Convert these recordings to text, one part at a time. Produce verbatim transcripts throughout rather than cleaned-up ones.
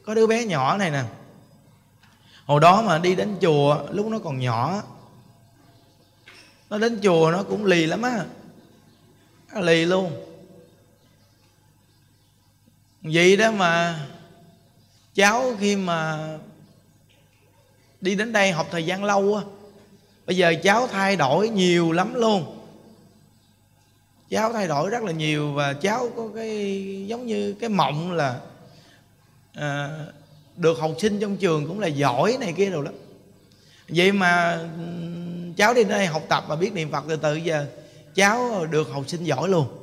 Có đứa bé nhỏ này nè, hồi đó mà đi đến chùa lúc nó còn nhỏ, nó đến chùa nó cũng lì lắm á, nó lì luôn. Vậy đó mà cháu khi mà đi đến đây học thời gian lâu á, bây giờ cháu thay đổi nhiều lắm luôn. Cháu thay đổi rất là nhiều. Và cháu có cái giống như cái mộng là à, được học sinh trong trường cũng là giỏi này kia rồi đó. Vậy mà cháu đi đến đây học tập và biết niệm Phật, từ từ giờ cháu được học sinh giỏi luôn.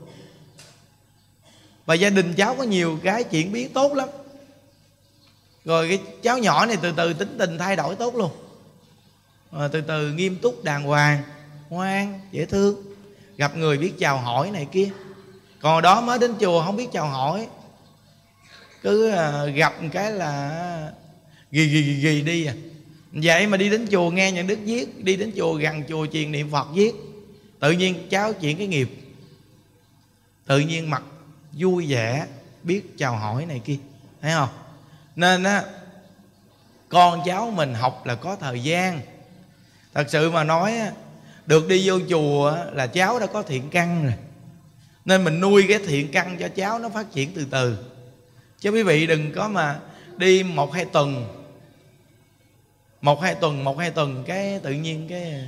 Và gia đình cháu có nhiều cái chuyển biến tốt lắm. Rồi cái cháu nhỏ này từ từ tính tình thay đổi tốt luôn. à, Từ từ nghiêm túc đàng hoàng, ngoan, dễ thương, gặp người biết chào hỏi này kia. Còn đó mới đến chùa không biết chào hỏi, cứ à, gặp một cái là ghi ghi ghi, ghi đi à. Vậy mà đi đến chùa nghe những đức viết, đi đến chùa gần chùa truyền niệm Phật viết, tự nhiên cháu chuyển cái nghiệp, tự nhiên mặt vui vẻ, biết chào hỏi này kia, thấy không? Nên á, con cháu mình học là có thời gian. Thật sự mà nói á, được đi vô chùa là cháu đã có thiện căn rồi, nên mình nuôi cái thiện căn cho cháu nó phát triển từ từ. Chứ quý vị đừng có mà đi một hai tuần, một hai tuần, một hai tuần cái tự nhiên cái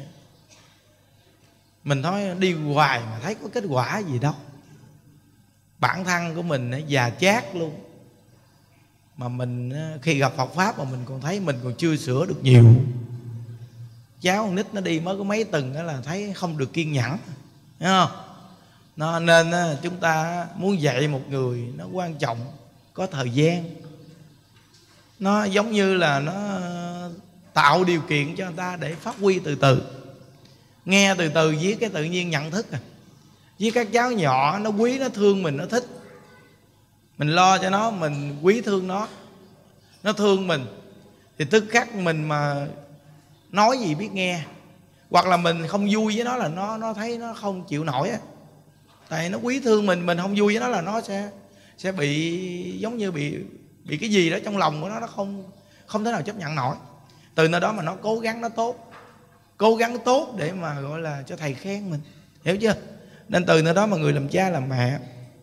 mình nói đi hoài mà thấy có kết quả gì đâu. Bản thân của mình già chát luôn, mà mình khi gặp Phật Pháp mà mình còn thấy mình còn chưa sửa được nhiều. Cháu con nít nó đi mới có mấy tuần đó là thấy không được kiên nhẫn, thấy không? Nó, nên chúng ta muốn dạy một người nó quan trọng có thời gian. Nó giống như là nó tạo điều kiện cho người ta để phát huy từ từ. Nghe từ từ với cái tự nhiên nhận thức à. Với các cháu nhỏ nó quý, nó thương mình, nó thích, mình lo cho nó, mình quý thương nó, nó thương mình, thì tức khắc mình mà nói gì biết nghe. Hoặc là mình không vui với nó là nó nó thấy nó không chịu nổi á. Tại nó quý thương mình, mình không vui với nó là nó sẽ sẽ bị giống như bị bị cái gì đó trong lòng của nó, nó không không thể nào chấp nhận nổi. Từ nơi đó mà nó cố gắng nó tốt, cố gắng tốt để mà gọi là cho thầy khen mình, hiểu chưa? Nên từ nơi đó mà người làm cha làm mẹ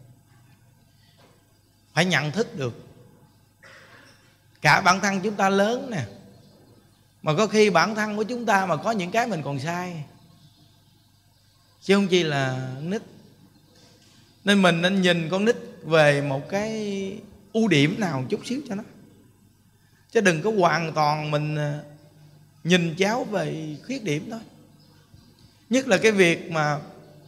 phải nhận thức được cả bản thân chúng ta lớn nè, mà có khi bản thân của chúng ta mà có những cái mình còn sai, chứ không chỉ là nít. Nên mình nên nhìn con nít về một cái ưu điểm nào một chút xíu cho nó, chứ đừng có hoàn toàn mình nhìn cháu về khuyết điểm thôi. Nhất là cái việc mà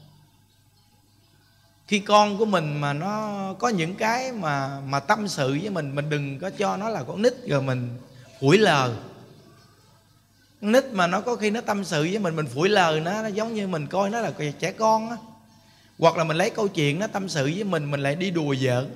khi con của mình mà nó có những cái mà mà tâm sự với mình, mình đừng có cho nó là con nít rồi mình phủi lờ. Con nít mà nó có khi nó tâm sự với mình, mình phủi lờ nó, nó giống như mình coi nó là trẻ con á. Hoặc là mình lấy câu chuyện nó tâm sự với mình, mình lại đi đùa giỡn.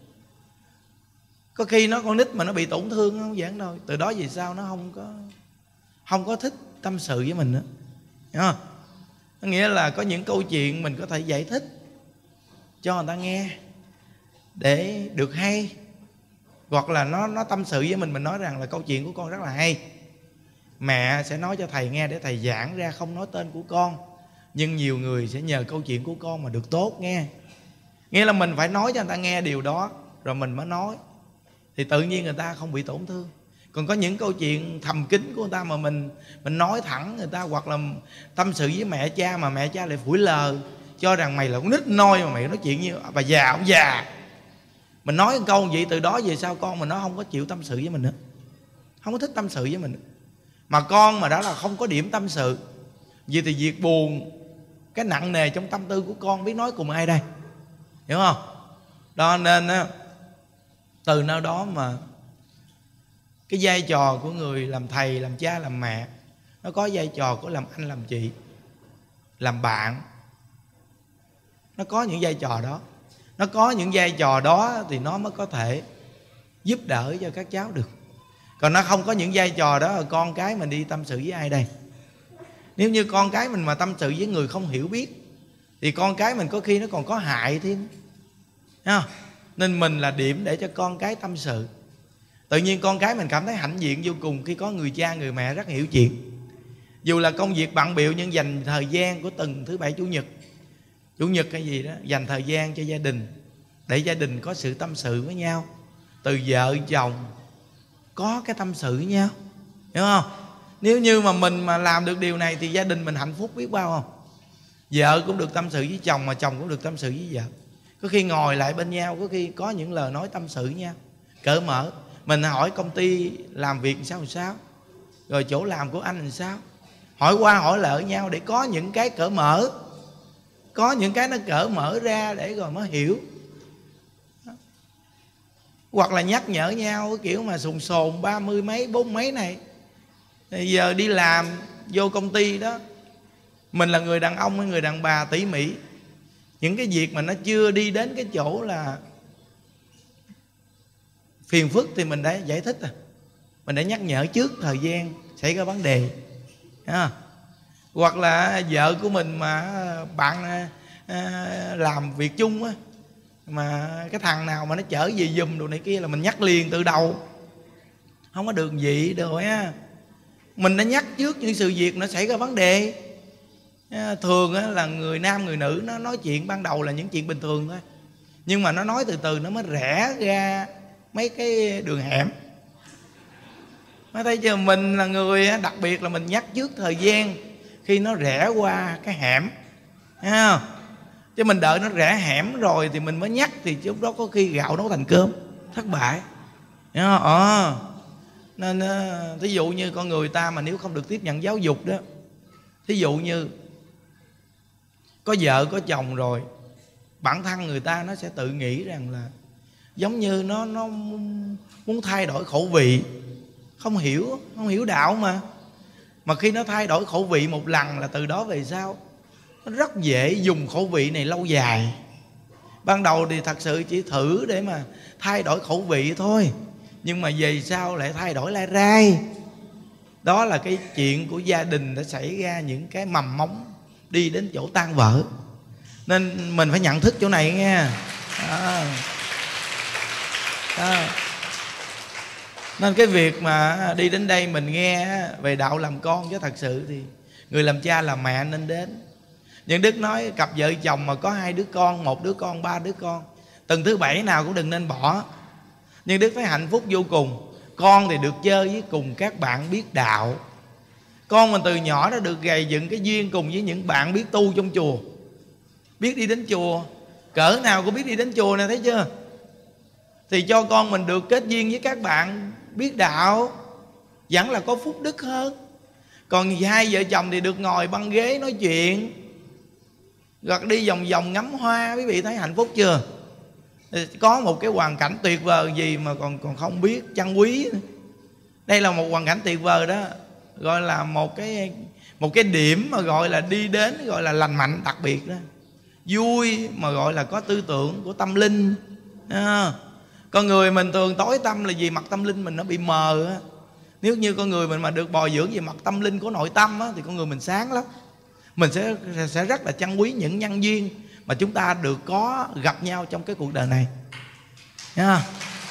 Có khi nó con nít mà nó bị tổn thương không giỡn đâu. Từ đó về sau nó không có Không có thích tâm sự với mình nữa, hiểu không? Có nghĩa là có những câu chuyện mình có thể giải thích cho người ta nghe để được hay. Hoặc là nó nó tâm sự với mình, mình nói rằng là câu chuyện của con rất là hay, mẹ sẽ nói cho thầy nghe để thầy giảng ra, không nói tên của con, nhưng nhiều người sẽ nhờ câu chuyện của con mà được tốt nghe. Nghĩa là mình phải nói cho người ta nghe điều đó rồi mình mới nói, thì tự nhiên người ta không bị tổn thương. Còn có những câu chuyện thầm kín của người ta mà mình mình nói thẳng người ta, hoặc là tâm sự với mẹ cha mà mẹ cha lại phủi lờ, cho rằng mày là con nít nôi mà mày nói chuyện như bà già ông già. Mình nói một câu vậy, từ đó về sau con mình nó không có chịu tâm sự với mình nữa, không có thích tâm sự với mình nữa. Mà con mà đã là không có điểm tâm sự, vì thì việc buồn, cái nặng nề trong tâm tư của con biết nói cùng ai đây, hiểu không? Đó nên á, từ nơi đó mà cái vai trò của người làm thầy, làm cha, làm mẹ, nó có vai trò của làm anh, làm chị, làm bạn. Nó có những vai trò đó. Nó có những vai trò đó thì nó mới có thể giúp đỡ cho các cháu được. Còn nó không có những vai trò đó, con cái mình đi tâm sự với ai đây? Nếu như con cái mình mà tâm sự với người không hiểu biết thì con cái mình có khi nó còn có hại thêm, thấy không? Nên mình là điểm để cho con cái tâm sự. Tự nhiên con cái mình cảm thấy hãnh diện vô cùng khi có người cha người mẹ rất hiểu chuyện. Dù là công việc bận bịu nhưng dành thời gian của từng thứ bảy chủ nhật, chủ nhật hay gì đó, dành thời gian cho gia đình, để gia đình có sự tâm sự với nhau. Từ vợ chồng có cái tâm sự với nhau, hiểu không? Nếu như mà mình mà làm được điều này thì gia đình mình hạnh phúc biết bao không? Vợ cũng được tâm sự với chồng, mà chồng cũng được tâm sự với vợ. Có khi ngồi lại bên nhau, có khi có những lời nói tâm sự với nhau, cởi mở. Mình hỏi công ty làm việc sao sao, rồi chỗ làm của anh làm sao, hỏi qua hỏi lại nhau để có những cái cởi mở, có những cái nó cởi mở ra để rồi mới hiểu. Hoặc là nhắc nhở nhau cái kiểu mà sồn sồn ba mươi mấy bốn mấy này, thì giờ đi làm vô công ty đó, mình là người đàn ông hay người đàn bà tỉ mỉ, những cái việc mà nó chưa đi đến cái chỗ là phiền phức thì mình đã giải thích à, mình đã nhắc nhở trước thời gian xảy ra vấn đề à. Hoặc là vợ của mình mà bạn à, làm việc chung á, mà cái thằng nào mà nó chở gì giùm đồ này kia là mình nhắc liền từ đầu, không có đường gì rồi á. Mình đã nhắc trước những sự việc nó xảy ra vấn đề. Thường á, là người nam người nữ nó nói chuyện ban đầu là những chuyện bình thường thôi, nhưng mà nó nói từ từ nó mới rẽ ra mấy cái đường hẻm. Mới thấy chưa, mình là người đặc biệt là mình nhắc trước thời gian khi nó rẽ qua cái hẻm, thấy không? Chứ mình đợi nó rẽ hẻm rồi thì mình mới nhắc, thì lúc đó có khi gạo nấu thành cơm, thất bại. Thấy không? Ờ. Nên thí dụ như con người ta mà nếu không được tiếp nhận giáo dục đó, thí dụ như có vợ có chồng rồi, bản thân người ta nó sẽ tự nghĩ rằng là giống như nó nó muốn thay đổi khẩu vị, không hiểu không hiểu đạo mà mà khi nó thay đổi khẩu vị một lần là từ đó về sau nó rất dễ dùng khẩu vị này lâu dài. Ban đầu thì thật sự chỉ thử để mà thay đổi khẩu vị thôi, nhưng mà về sau lại thay đổi lai rai. Đó là cái chuyện của gia đình đã xảy ra những cái mầm móng đi đến chỗ tan vỡ. Nên mình phải nhận thức chỗ này nghe. Đó. Đó. Nên cái việc mà đi đến đây mình nghe về đạo làm con, chứ thật sự thì người làm cha làm mẹ nên đến. Nhưng Đức nói cặp vợ chồng mà có hai đứa con, một đứa con, ba đứa con, từng thứ bảy nào cũng đừng nên bỏ. Nhưng Đức thấy hạnh phúc vô cùng. Con thì được chơi với cùng các bạn biết đạo. Con mình từ nhỏ đã được gầy dựng cái duyên cùng với những bạn biết tu trong chùa, biết đi đến chùa. Cỡ nào cũng biết đi đến chùa nè, thấy chưa? Thì cho con mình được kết duyên với các bạn biết đạo, vẫn là có phúc đức hơn. Còn hai vợ chồng thì được ngồi băng ghế nói chuyện, hoặc đi vòng vòng ngắm hoa. Quý vị thấy hạnh phúc chưa? Có một cái hoàn cảnh tuyệt vời gì mà còn còn không biết trân quý. Đây là một hoàn cảnh tuyệt vời đó, gọi là một cái một cái điểm mà gọi là đi đến gọi là lành mạnh đặc biệt đó, vui mà gọi là có tư tưởng của tâm linh à. Con người mình thường tối tâm là vì mặt tâm linh mình nó bị mờ á. Nếu như con người mình mà được bồi dưỡng về mặt tâm linh của nội tâm á, thì con người mình sáng lắm. Mình sẽ sẽ rất là trân quý những nhân duyên mà chúng ta được có gặp nhau trong cái cuộc đời này nha.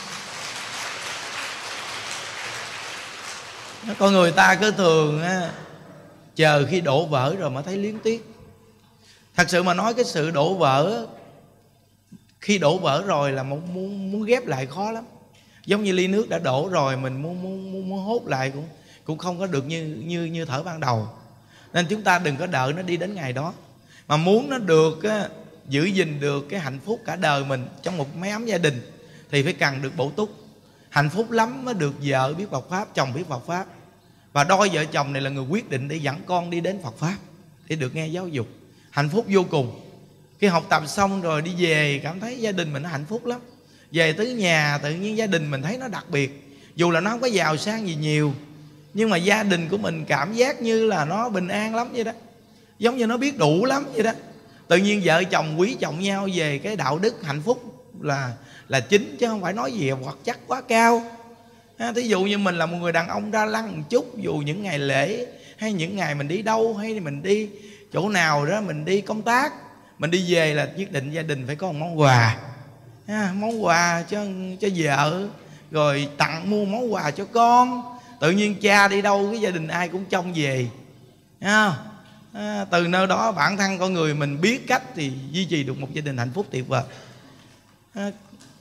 Con người ta cứ thường á, chờ khi đổ vỡ rồi mới thấy luyến tiếc. Thật sự mà nói, cái sự đổ vỡ, khi đổ vỡ rồi là muốn, muốn, muốn ghép lại khó lắm. Giống như ly nước đã đổ rồi, mình muốn, muốn, muốn, muốn hốt lại cũng, cũng không có được như, như, như thở ban đầu. Nên chúng ta đừng có đợi nó đi đến ngày đó. Mà muốn nó được á, giữ gìn được cái hạnh phúc cả đời mình trong một mái ấm gia đình thì phải cần được bổ túc. Hạnh phúc lắm mới được vợ biết Phật Pháp, chồng biết Phật Pháp. Và đôi vợ chồng này là người quyết định để dẫn con đi đến Phật Pháp, để được nghe giáo dục. Hạnh phúc vô cùng. Khi học tập xong rồi đi về cảm thấy gia đình mình nó hạnh phúc lắm. Về tới nhà tự nhiên gia đình mình thấy nó đặc biệt. Dù là nó không có giàu sang gì nhiều, nhưng mà gia đình của mình cảm giác như là nó bình an lắm vậy đó. Giống như nó biết đủ lắm vậy đó. Tự nhiên vợ chồng quý trọng nhau về cái đạo đức hạnh phúc là là chính, chứ không phải nói gì hoặc chắc quá cao. À, thí dụ như mình là một người đàn ông ra lăng một chút, dù những ngày lễ hay những ngày mình đi đâu, hay mình đi chỗ nào đó, mình đi công tác, mình đi về là nhất định gia đình phải có một món quà, à, món quà cho cho vợ, rồi tặng mua món quà cho con. Tự nhiên cha đi đâu cái gia đình ai cũng trông về, thấy không? À, từ nơi đó bản thân con người mình biết cách thì duy trì được một gia đình hạnh phúc tuyệt vời. À,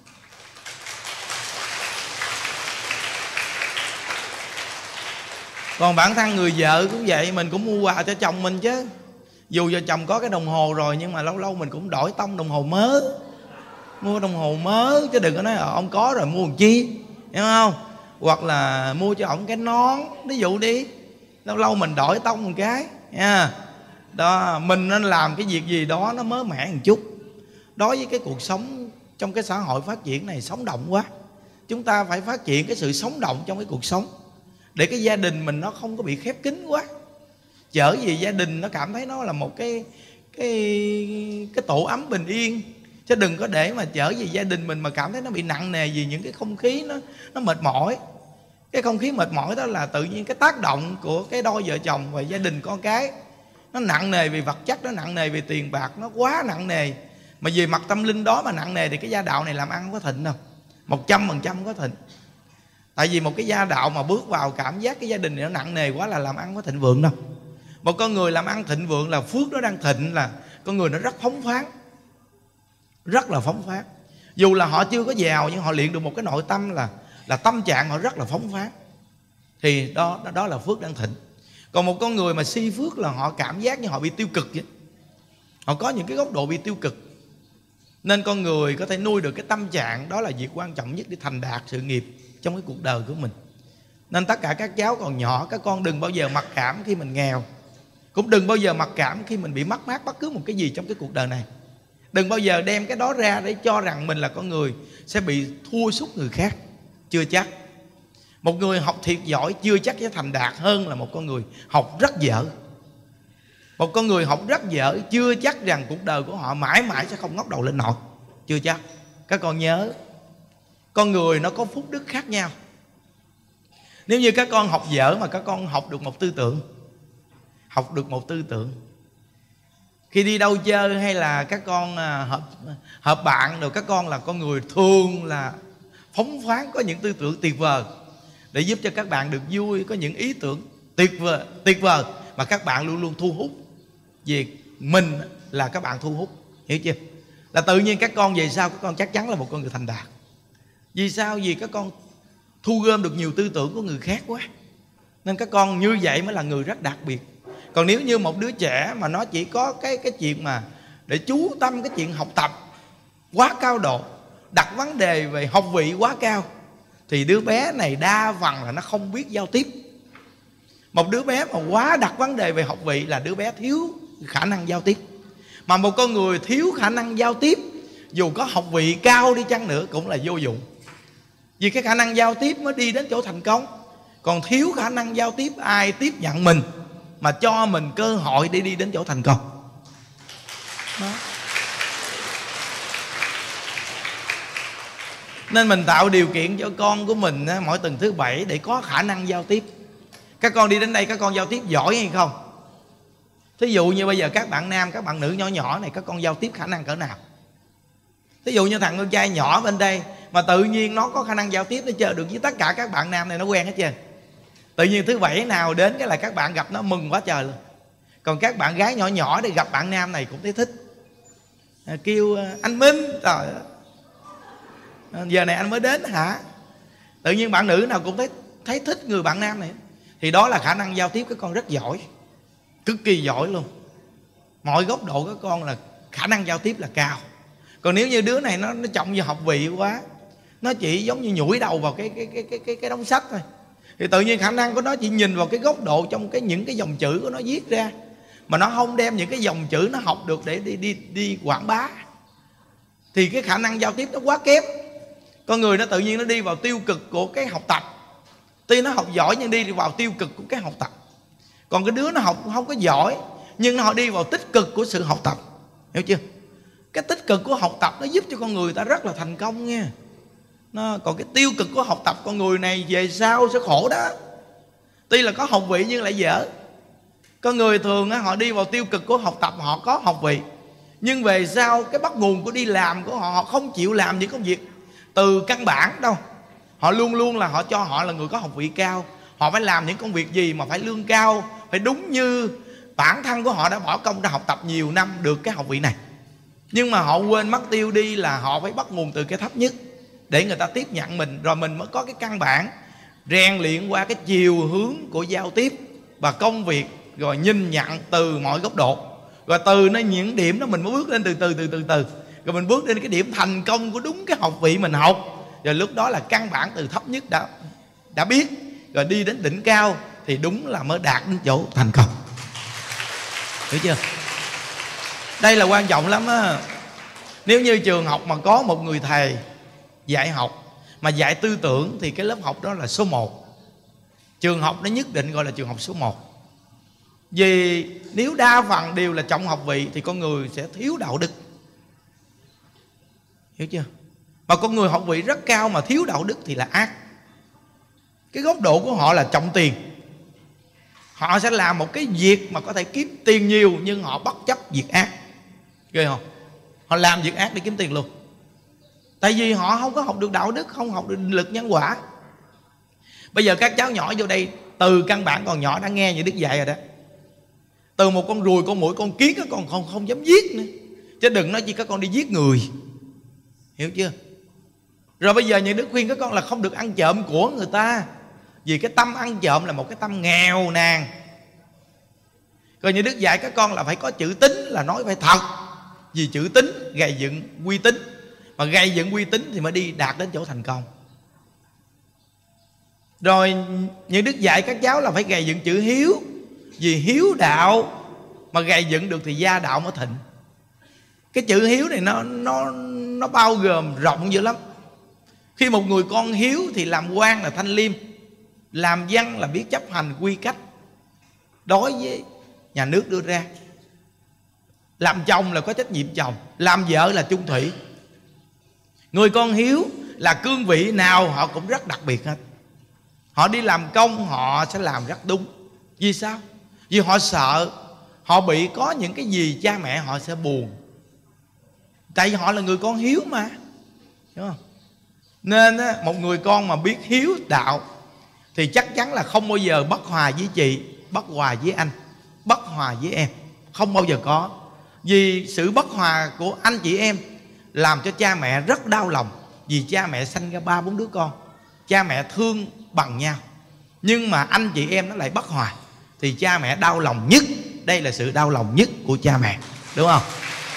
còn bản thân người vợ cũng vậy, mình cũng mua quà cho chồng mình chứ. Dù cho chồng có cái đồng hồ rồi nhưng mà lâu lâu mình cũng đổi tông đồng hồ mới, mua đồng hồ mới, chứ đừng có nói là ông có rồi mua làm chi, hiểu không? Hoặc là mua cho ổng cái nón, ví dụ đi, lâu lâu mình đổi tông một cái nha. Đó, mình nên làm cái việc gì đó nó mới mẻ một chút. Đối với cái cuộc sống trong cái xã hội phát triển này sống động quá, chúng ta phải phát triển cái sự sống động trong cái cuộc sống, để cái gia đình mình nó không có bị khép kín quá. Chở gì gia đình nó cảm thấy nó là một cái cái cái tổ ấm bình yên, chứ đừng có để mà chở gì gia đình mình mà cảm thấy nó bị nặng nề vì những cái không khí nó nó mệt mỏi. Cái không khí mệt mỏi đó là tự nhiên cái tác động của cái đôi vợ chồng và gia đình con cái, nó nặng nề về vật chất, nó nặng nề về tiền bạc, nó quá nặng nề. Mà về mặt tâm linh đó mà nặng nề thì cái gia đạo này làm ăn không có thịnh đâu, một trăm phần trăm không có thịnh. Tại vì một cái gia đạo mà bước vào cảm giác cái gia đình này nó nặng nề quá là làm ăn có thịnh vượng đâu. Một con người làm ăn thịnh vượng là phước nó đang thịnh, là con người nó rất phóng khoáng, rất là phóng khoáng. Dù là họ chưa có giàu nhưng họ luyện được một cái nội tâm là là tâm trạng họ rất là phóng khoáng, thì đó đó là phước đang thịnh. Còn một con người mà si phước là họ cảm giác như họ bị tiêu cực vậy. Họ có những cái góc độ bị tiêu cực. Nên con người có thể nuôi được cái tâm trạng, đó là việc quan trọng nhất để thành đạt sự nghiệp trong cái cuộc đời của mình. Nên tất cả các cháu còn nhỏ, các con đừng bao giờ mặc cảm khi mình nghèo, cũng đừng bao giờ mặc cảm khi mình bị mất mát bất cứ một cái gì trong cái cuộc đời này. Đừng bao giờ đem cái đó ra để cho rằng mình là con người sẽ bị thua sút người khác. Chưa chắc. Một người học thiệt giỏi chưa chắc sẽ thành đạt hơn là một con người học rất dở. Một con người học rất dở chưa chắc rằng cuộc đời của họ mãi mãi sẽ không ngóc đầu lên nổi. Chưa chắc. Các con nhớ, con người nó có phúc đức khác nhau. Nếu như các con học dở mà các con học được một tư tưởng, học được một tư tưởng, khi đi đâu chơi hay là các con hợp, hợp bạn rồi, các con là con người thường là phóng khoáng, có những tư tưởng tuyệt vời để giúp cho các bạn được vui, có những ý tưởng tuyệt vời, tuyệt vời mà các bạn luôn luôn thu hút. Vì mình là các bạn thu hút, hiểu chưa? Là tự nhiên các con về sau các con chắc chắn là một con người thành đạt. Vì sao? Vì các con thu gom được nhiều tư tưởng của người khác quá, nên các con như vậy mới là người rất đặc biệt. Còn nếu như một đứa trẻ mà nó chỉ có cái cái chuyện mà để chú tâm cái chuyện học tập quá cao độ, đặt vấn đề về học vị quá cao, thì đứa bé này đa phần là nó không biết giao tiếp. Một đứa bé mà quá đặt vấn đề về học vị là đứa bé thiếu khả năng giao tiếp. Mà một con người thiếu khả năng giao tiếp, dù có học vị cao đi chăng nữa cũng là vô dụng. Vì cái khả năng giao tiếp mới đi đến chỗ thành công. Còn thiếu khả năng giao tiếp, ai tiếp nhận mình mà cho mình cơ hội để đi đến chỗ thành công đó. Nên mình tạo điều kiện cho con của mình mỗi tuần thứ bảy để có khả năng giao tiếp. Các con đi đến đây các con giao tiếp giỏi hay không? Thí dụ như bây giờ các bạn nam, các bạn nữ nhỏ nhỏ này, các con giao tiếp khả năng cỡ nào? Thí dụ như thằng con trai nhỏ bên đây mà tự nhiên nó có khả năng giao tiếp, nó chơi được với tất cả các bạn nam này, nó quen hết trơn. Tự nhiên thứ bảy nào đến cái là các bạn gặp nó mừng quá trời luôn. Còn các bạn gái nhỏ nhỏ để gặp bạn nam này cũng thấy thích, à, kêu anh Minh, trời ơi, giờ này anh mới đến hả? Tự nhiên bạn nữ nào cũng thấy thấy thích người bạn nam này. Thì đó là khả năng giao tiếp các con rất giỏi, cực kỳ giỏi luôn. Mọi góc độ các con là khả năng giao tiếp là cao. Còn nếu như đứa này nó, nó trọng về học vị quá, nó chỉ giống như nhủi đầu vào cái cái cái cái cái, cái đống sách thôi, thì tự nhiên khả năng của nó chỉ nhìn vào cái góc độ trong cái những cái dòng chữ của nó viết ra, mà nó không đem những cái dòng chữ nó học được để đi đi đi quảng bá, thì cái khả năng giao tiếp nó quá kém. Con người nó tự nhiên nó đi vào tiêu cực của cái học tập. Tuy nó học giỏi nhưng đi vào tiêu cực của cái học tập. Còn cái đứa nó học không có giỏi nhưng nó đi vào tích cực của sự học tập, hiểu chưa? Cái tích cực của học tập nó giúp cho con người ta rất là thành công nha. Nó, còn cái tiêu cực của học tập, con người này về sau sẽ khổ đó. Tuy là có học vị nhưng lại dở. Con người thường họ đi vào tiêu cực của học tập, họ có học vị, nhưng về sau cái bắt nguồn của đi làm của họ, họ không chịu làm những công việc từ căn bản đâu, Họ luôn luôn là họ cho họ là người có học vị cao. Họ phải làm những công việc gì mà phải lương cao, phải đúng như bản thân của họ đã bỏ công ra học tập nhiều năm được cái học vị này. Nhưng mà họ quên mất tiêu đi là họ phải bắt nguồn từ cái thấp nhất để người ta tiếp nhận mình, rồi mình mới có cái căn bản rèn luyện qua cái chiều hướng của giao tiếp và công việc, rồi nhìn nhận từ mọi góc độ, rồi từ nó những điểm đó mình mới bước lên từ từ từ từ từ rồi mình bước lên cái điểm thành công của đúng cái học vị mình học. Rồi lúc đó là căn bản từ thấp nhất đã đã biết, rồi đi đến đỉnh cao thì đúng là mới đạt đến chỗ thành công. Hiểu chưa? Đây là quan trọng lắm á. Nếu như trường học mà có một người thầy dạy học mà dạy tư tưởng thì cái lớp học đó là số một. Trường học nó nhất định gọi là trường học số một. Vì nếu đa phần đều là trọng học vị thì con người sẽ thiếu đạo đức. Hiểu chưa? Mà con người học vị rất cao mà thiếu đạo đức thì là ác. Cái góc độ của họ là trọng tiền. Họ sẽ làm một cái việc mà có thể kiếm tiền nhiều, nhưng họ bất chấp việc ác. Ghê không? Họ làm việc ác để kiếm tiền luôn. Tại vì họ không có học được đạo đức, không học được định lực nhân quả. Bây giờ các cháu nhỏ vô đây, từ căn bản còn nhỏ đã nghe những đức dạy rồi đó. Từ một con ruồi, con muỗi, con kiến các con không, không dám giết nữa, chứ đừng nói chi các con đi giết người. Hiểu chưa? Rồi bây giờ những đức khuyên các con là không được ăn trộm của người ta, vì cái tâm ăn trộm là một cái tâm nghèo nàn. Rồi những đức dạy các con là phải có chữ tín, là nói phải thật, vì chữ tín gầy dựng uy tín, mà gầy dựng uy tín thì mới đi đạt đến chỗ thành công. Rồi những đức dạy các cháu là phải gầy dựng chữ hiếu, vì hiếu đạo mà gầy dựng được thì gia đạo mới thịnh. Cái chữ hiếu này nó nó nó bao gồm rộng dữ lắm. Khi một người con hiếu thì làm quan là thanh liêm, làm văn là biết chấp hành quy cách đối với nhà nước đưa ra, làm chồng là có trách nhiệm chồng, làm vợ là chung thủy. Người con hiếu là cương vị nào họ cũng rất đặc biệt hết. Họ đi làm công họ sẽ làm rất đúng. Vì sao? Vì họ sợ họ bị có những cái gì cha mẹ họ sẽ buồn. Tại vì họ là người con hiếu mà, hiểu không? Nên á, một người con mà biết hiếu đạo thì chắc chắn là không bao giờ bất hòa với chị, bất hòa với anh, bất hòa với em. Không bao giờ có. Vì sự bất hòa của anh chị em làm cho cha mẹ rất đau lòng. Vì cha mẹ sanh ra ba bốn đứa con, cha mẹ thương bằng nhau, nhưng mà anh chị em nó lại bất hòa thì cha mẹ đau lòng nhất. Đây là sự đau lòng nhất của cha mẹ, đúng không?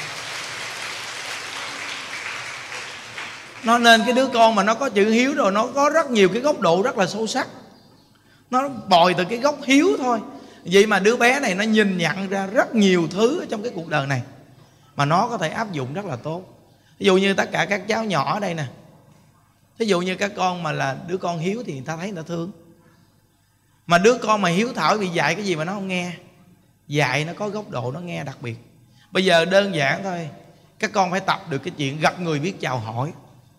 Nó nên cái đứa con mà nó có chữ hiếu rồi, nó có rất nhiều cái góc độ rất là sâu sắc. Nó bồi từ cái gốc hiếu thôi. Vậy mà đứa bé này nó nhìn nhận ra rất nhiều thứ trong cái cuộc đời này mà nó có thể áp dụng rất là tốt. Ví dụ như tất cả các cháu nhỏ ở đây nè, ví dụ như các con mà là đứa con hiếu thì người ta thấy người ta thương. Mà đứa con mà hiếu thảo bị dạy cái gì mà nó không nghe, dạy nó có góc độ, nó nghe đặc biệt. Bây giờ đơn giản thôi, các con phải tập được cái chuyện gặp người biết chào hỏi.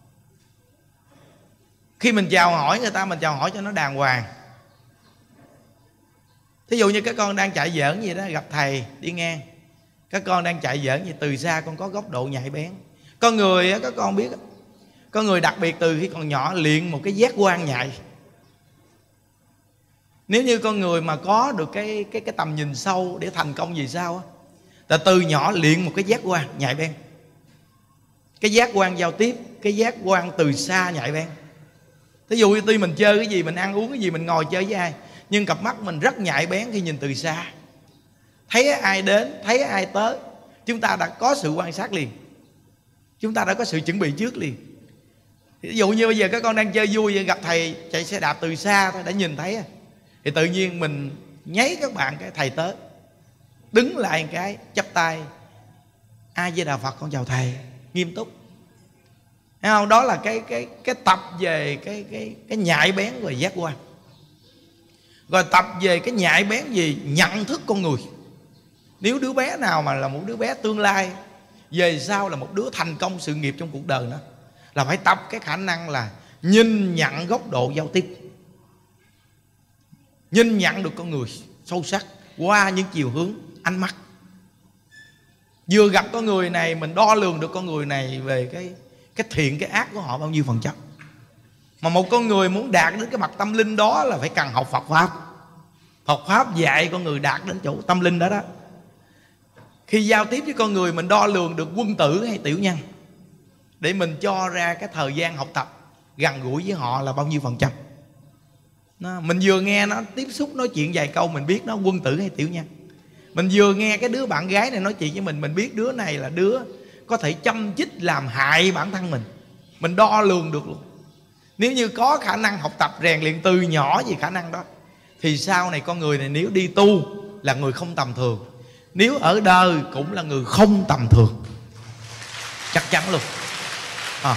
Khi mình chào hỏi người ta, mình chào hỏi cho nó đàng hoàng. Thí dụ như các con đang chạy giỡn gì đó, gặp thầy đi ngang, các con đang chạy giỡn gì, từ xa con có góc độ nhạy bén. Con người á, các con biết, có người đặc biệt từ khi còn nhỏ luyện một cái giác quan nhạy. Nếu như con người mà có được cái cái cái tầm nhìn sâu để thành công gì sao á, là từ nhỏ luyện một cái giác quan nhạy bén, cái giác quan giao tiếp, cái giác quan từ xa nhạy bén. Thí dụ như tuy mình chơi cái gì, mình ăn uống cái gì, mình ngồi chơi với ai, nhưng cặp mắt mình rất nhạy bén khi nhìn từ xa. Thấy ai đến, thấy ai tới, chúng ta đã có sự quan sát liền, chúng ta đã có sự chuẩn bị trước liền. Ví dụ như bây giờ các con đang chơi vui, gặp thầy chạy xe đạp từ xa thôi đã nhìn thấy, thì tự nhiên mình nháy các bạn cái thầy tới, đứng lại một cái chắp tay, A Di Đà Phật, con chào thầy, nghiêm túc. Thấy không? Đó là cái cái cái tập về cái cái cái nhạy bén về giác quan. Rồi tập về cái nhạy bén gì nhận thức con người. Nếu đứa bé nào mà là một đứa bé tương lai, về sau là một đứa thành công sự nghiệp trong cuộc đời nó, là phải tập cái khả năng là nhìn nhận góc độ giao tiếp, nhìn nhận được con người sâu sắc qua những chiều hướng ánh mắt. Vừa gặp con người này mình đo lường được con người này về cái cái thiện cái ác của họ bao nhiêu phần trăm. Mà một con người muốn đạt đến cái mặt tâm linh đó là phải cần học Phật Pháp. Phật Pháp dạy con người đạt đến chỗ tâm linh đó đó. Khi giao tiếp với con người mình đo lường được quân tử hay tiểu nhân, để mình cho ra cái thời gian học tập gần gũi với họ là bao nhiêu phần trăm. Nó, mình vừa nghe nó tiếp xúc nói chuyện vài câu mình biết nó quân tử hay tiểu nhân. Mình vừa nghe cái đứa bạn gái này nói chuyện với mình, mình biết đứa này là đứa có thể châm chích làm hại bản thân mình. Mình đo lường được luôn. Nếu như có khả năng học tập rèn luyện từ nhỏ về khả năng đó, thì sau này con người này nếu đi tu là người không tầm thường, nếu ở đời cũng là người không tầm thường, chắc chắn luôn. à.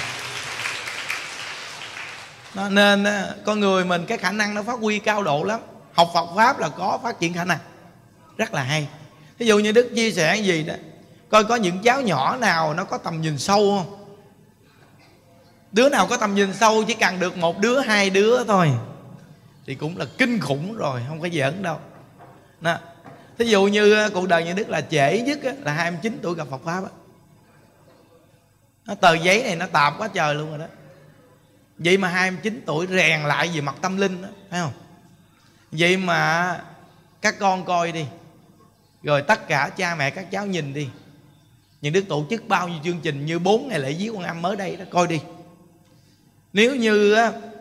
Nó nên con người mình cái khả năng nó phát huy cao độ lắm. Học Phật Pháp là có phát triển khả năng rất là hay. Ví dụ như Đức chia sẻ gì đó, coi có những cháu nhỏ nào nó có tầm nhìn sâu không? Đứa nào có tầm nhìn sâu chỉ cần được một đứa hai đứa thôi thì cũng là kinh khủng rồi, không có giỡn đâu. Đó. Thí dụ như cuộc đời nhà Đức là trễ nhất là hai mươi chín tuổi gặp Phật Pháp. Nó tờ giấy này nó tạp quá trời luôn rồi đó. Vậy mà hai mươi chín tuổi rèn lại về mặt tâm linh đó, phải không? Vậy mà các con coi đi, rồi tất cả cha mẹ các cháu nhìn đi, nhà Đức tổ chức bao nhiêu chương trình như bốn ngày lễ viếng Quan Âm mới đây đó, coi đi. Nếu như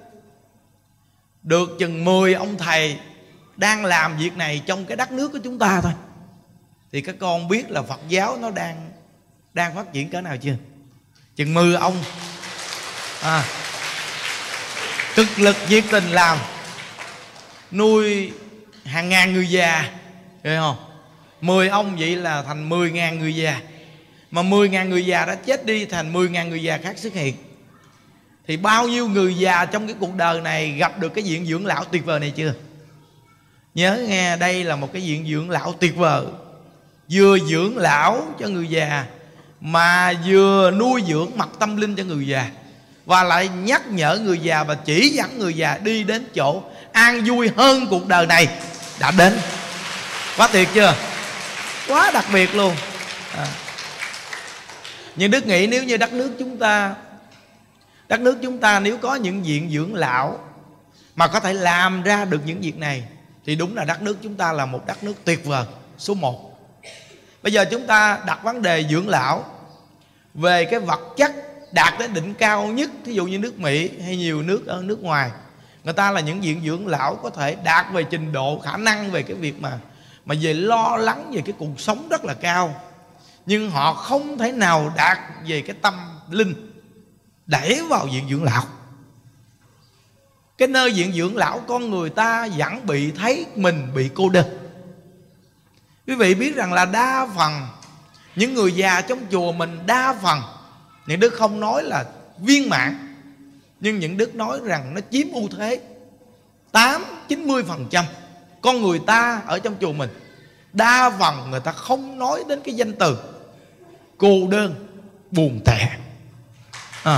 được chừng mười ông thầy đang làm việc này trong cái đất nước của chúng ta thôi, thì các con biết là Phật giáo nó đang đang phát triển cỡ nào chưa? Chừng mười ông à, cực lực nhiệt tình làm, nuôi hàng ngàn người già, hiểu không? Mười ông vậy là thành mười ngàn người già. Mà mười ngàn người già đã chết đi, thành mười ngàn người già khác xuất hiện. Thì bao nhiêu người già trong cái cuộc đời này gặp được cái viện dưỡng lão tuyệt vời này chưa? Nhớ nghe, đây là một cái viện dưỡng lão tuyệt vời. Vừa dưỡng lão cho người già, mà vừa nuôi dưỡng mặt tâm linh cho người già, và lại nhắc nhở người già và chỉ dẫn người già đi đến chỗ an vui hơn cuộc đời này đã đến. Quá tuyệt chưa? Quá đặc biệt luôn. à. Nhưng Đức nghĩ nếu như đất nước chúng ta Đất nước chúng ta nếu có những viện dưỡng lão mà có thể làm ra được những việc này, thì đúng là đất nước chúng ta là một đất nước tuyệt vời số một. Bây giờ chúng ta đặt vấn đề dưỡng lão về cái vật chất đạt đến đỉnh cao nhất, thí dụ như nước Mỹ hay nhiều nước ở nước ngoài, người ta là những viện dưỡng lão có thể đạt về trình độ khả năng về cái việc mà mà về lo lắng về cái cuộc sống rất là cao, nhưng họ không thể nào đạt về cái tâm linh đẩy vào viện dưỡng lão. Cái nơi viện dưỡng lão con người ta vẫn bị thấy mình bị cô đơn. Quý vị biết rằng là đa phần những người già trong chùa mình, đa phần những Đức không nói là viên mãn, nhưng những Đức nói rằng nó chiếm ưu thế tám chín mươi phần trăm. Con người ta ở trong chùa mình đa phần người ta không nói đến cái danh từ cô đơn, buồn tẻ. à.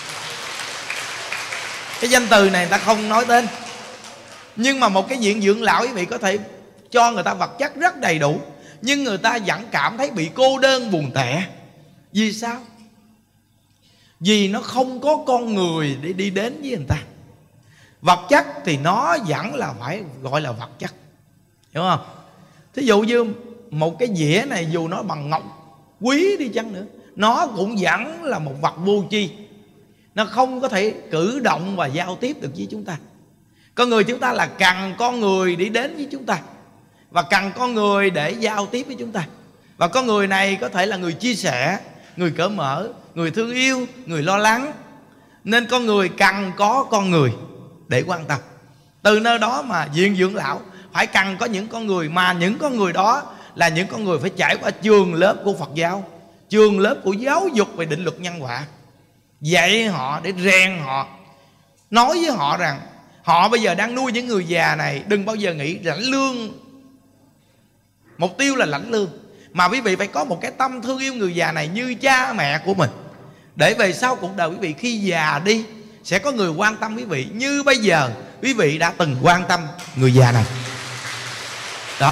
Cái danh từ này người ta không nói đến. Nhưng mà một cái viện dưỡng lão, quý vị có thể cho người ta vật chất rất đầy đủ, nhưng người ta vẫn cảm thấy bị cô đơn, buồn tẻ. Vì sao? Vì nó không có con người để đi đến với người ta. Vật chất thì nó vẫn là phải gọi là vật chất, hiểu không? Thí dụ như một cái dĩa này, dù nó bằng ngọc quý đi chăng nữa, nó cũng vẫn là một vật vô tri. Nó không có thể cử động và giao tiếp được với chúng ta. Con người chúng ta là cần con người đi đến với chúng ta, và cần con người để giao tiếp với chúng ta. Và con người này có thể là người chia sẻ, người cởi mở, người thương yêu, người lo lắng. Nên con người cần có con người để quan tâm. Từ nơi đó mà viện dưỡng lão phải cần có những con người, mà những con người đó là những con người phải trải qua trường lớp của Phật giáo, trường lớp của giáo dục về định luật nhân quả, dạy họ để rèn họ, nói với họ rằng họ bây giờ đang nuôi những người già này, đừng bao giờ nghĩ lãnh lương. Mục tiêu là lãnh lương, mà quý vị phải có một cái tâm thương yêu người già này như cha mẹ của mình, để về sau cuộc đời quý vị khi già đi sẽ có người quan tâm quý vị như bây giờ quý vị đã từng quan tâm người già này. Đó,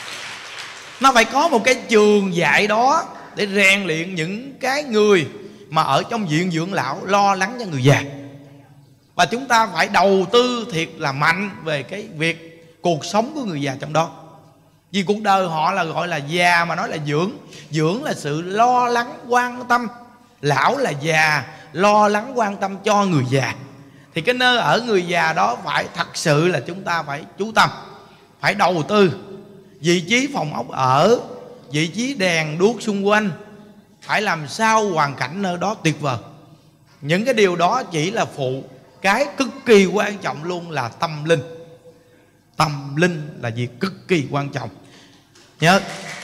nó phải có một cái trường dạy đó để rèn luyện những cái người mà ở trong viện dưỡng lão lo lắng cho người già. Và chúng ta phải đầu tư thiệt là mạnh về cái việc cuộc sống của người già trong đó. Vì cuộc đời họ là gọi là già mà nói là dưỡng. Dưỡng là sự lo lắng quan tâm. Lão là già, lo lắng quan tâm cho người già. Thì cái nơi ở người già đó phải thật sự là chúng ta phải chú tâm, phải đầu tư. Vị trí phòng ốc ở, vị trí đèn đuốc xung quanh, phải làm sao hoàn cảnh nơi đó tuyệt vời. Những cái điều đó chỉ là phụ. Cái cực kỳ quan trọng luôn là tâm linh. Tâm linh là việc cực kỳ quan trọng. Nhớ,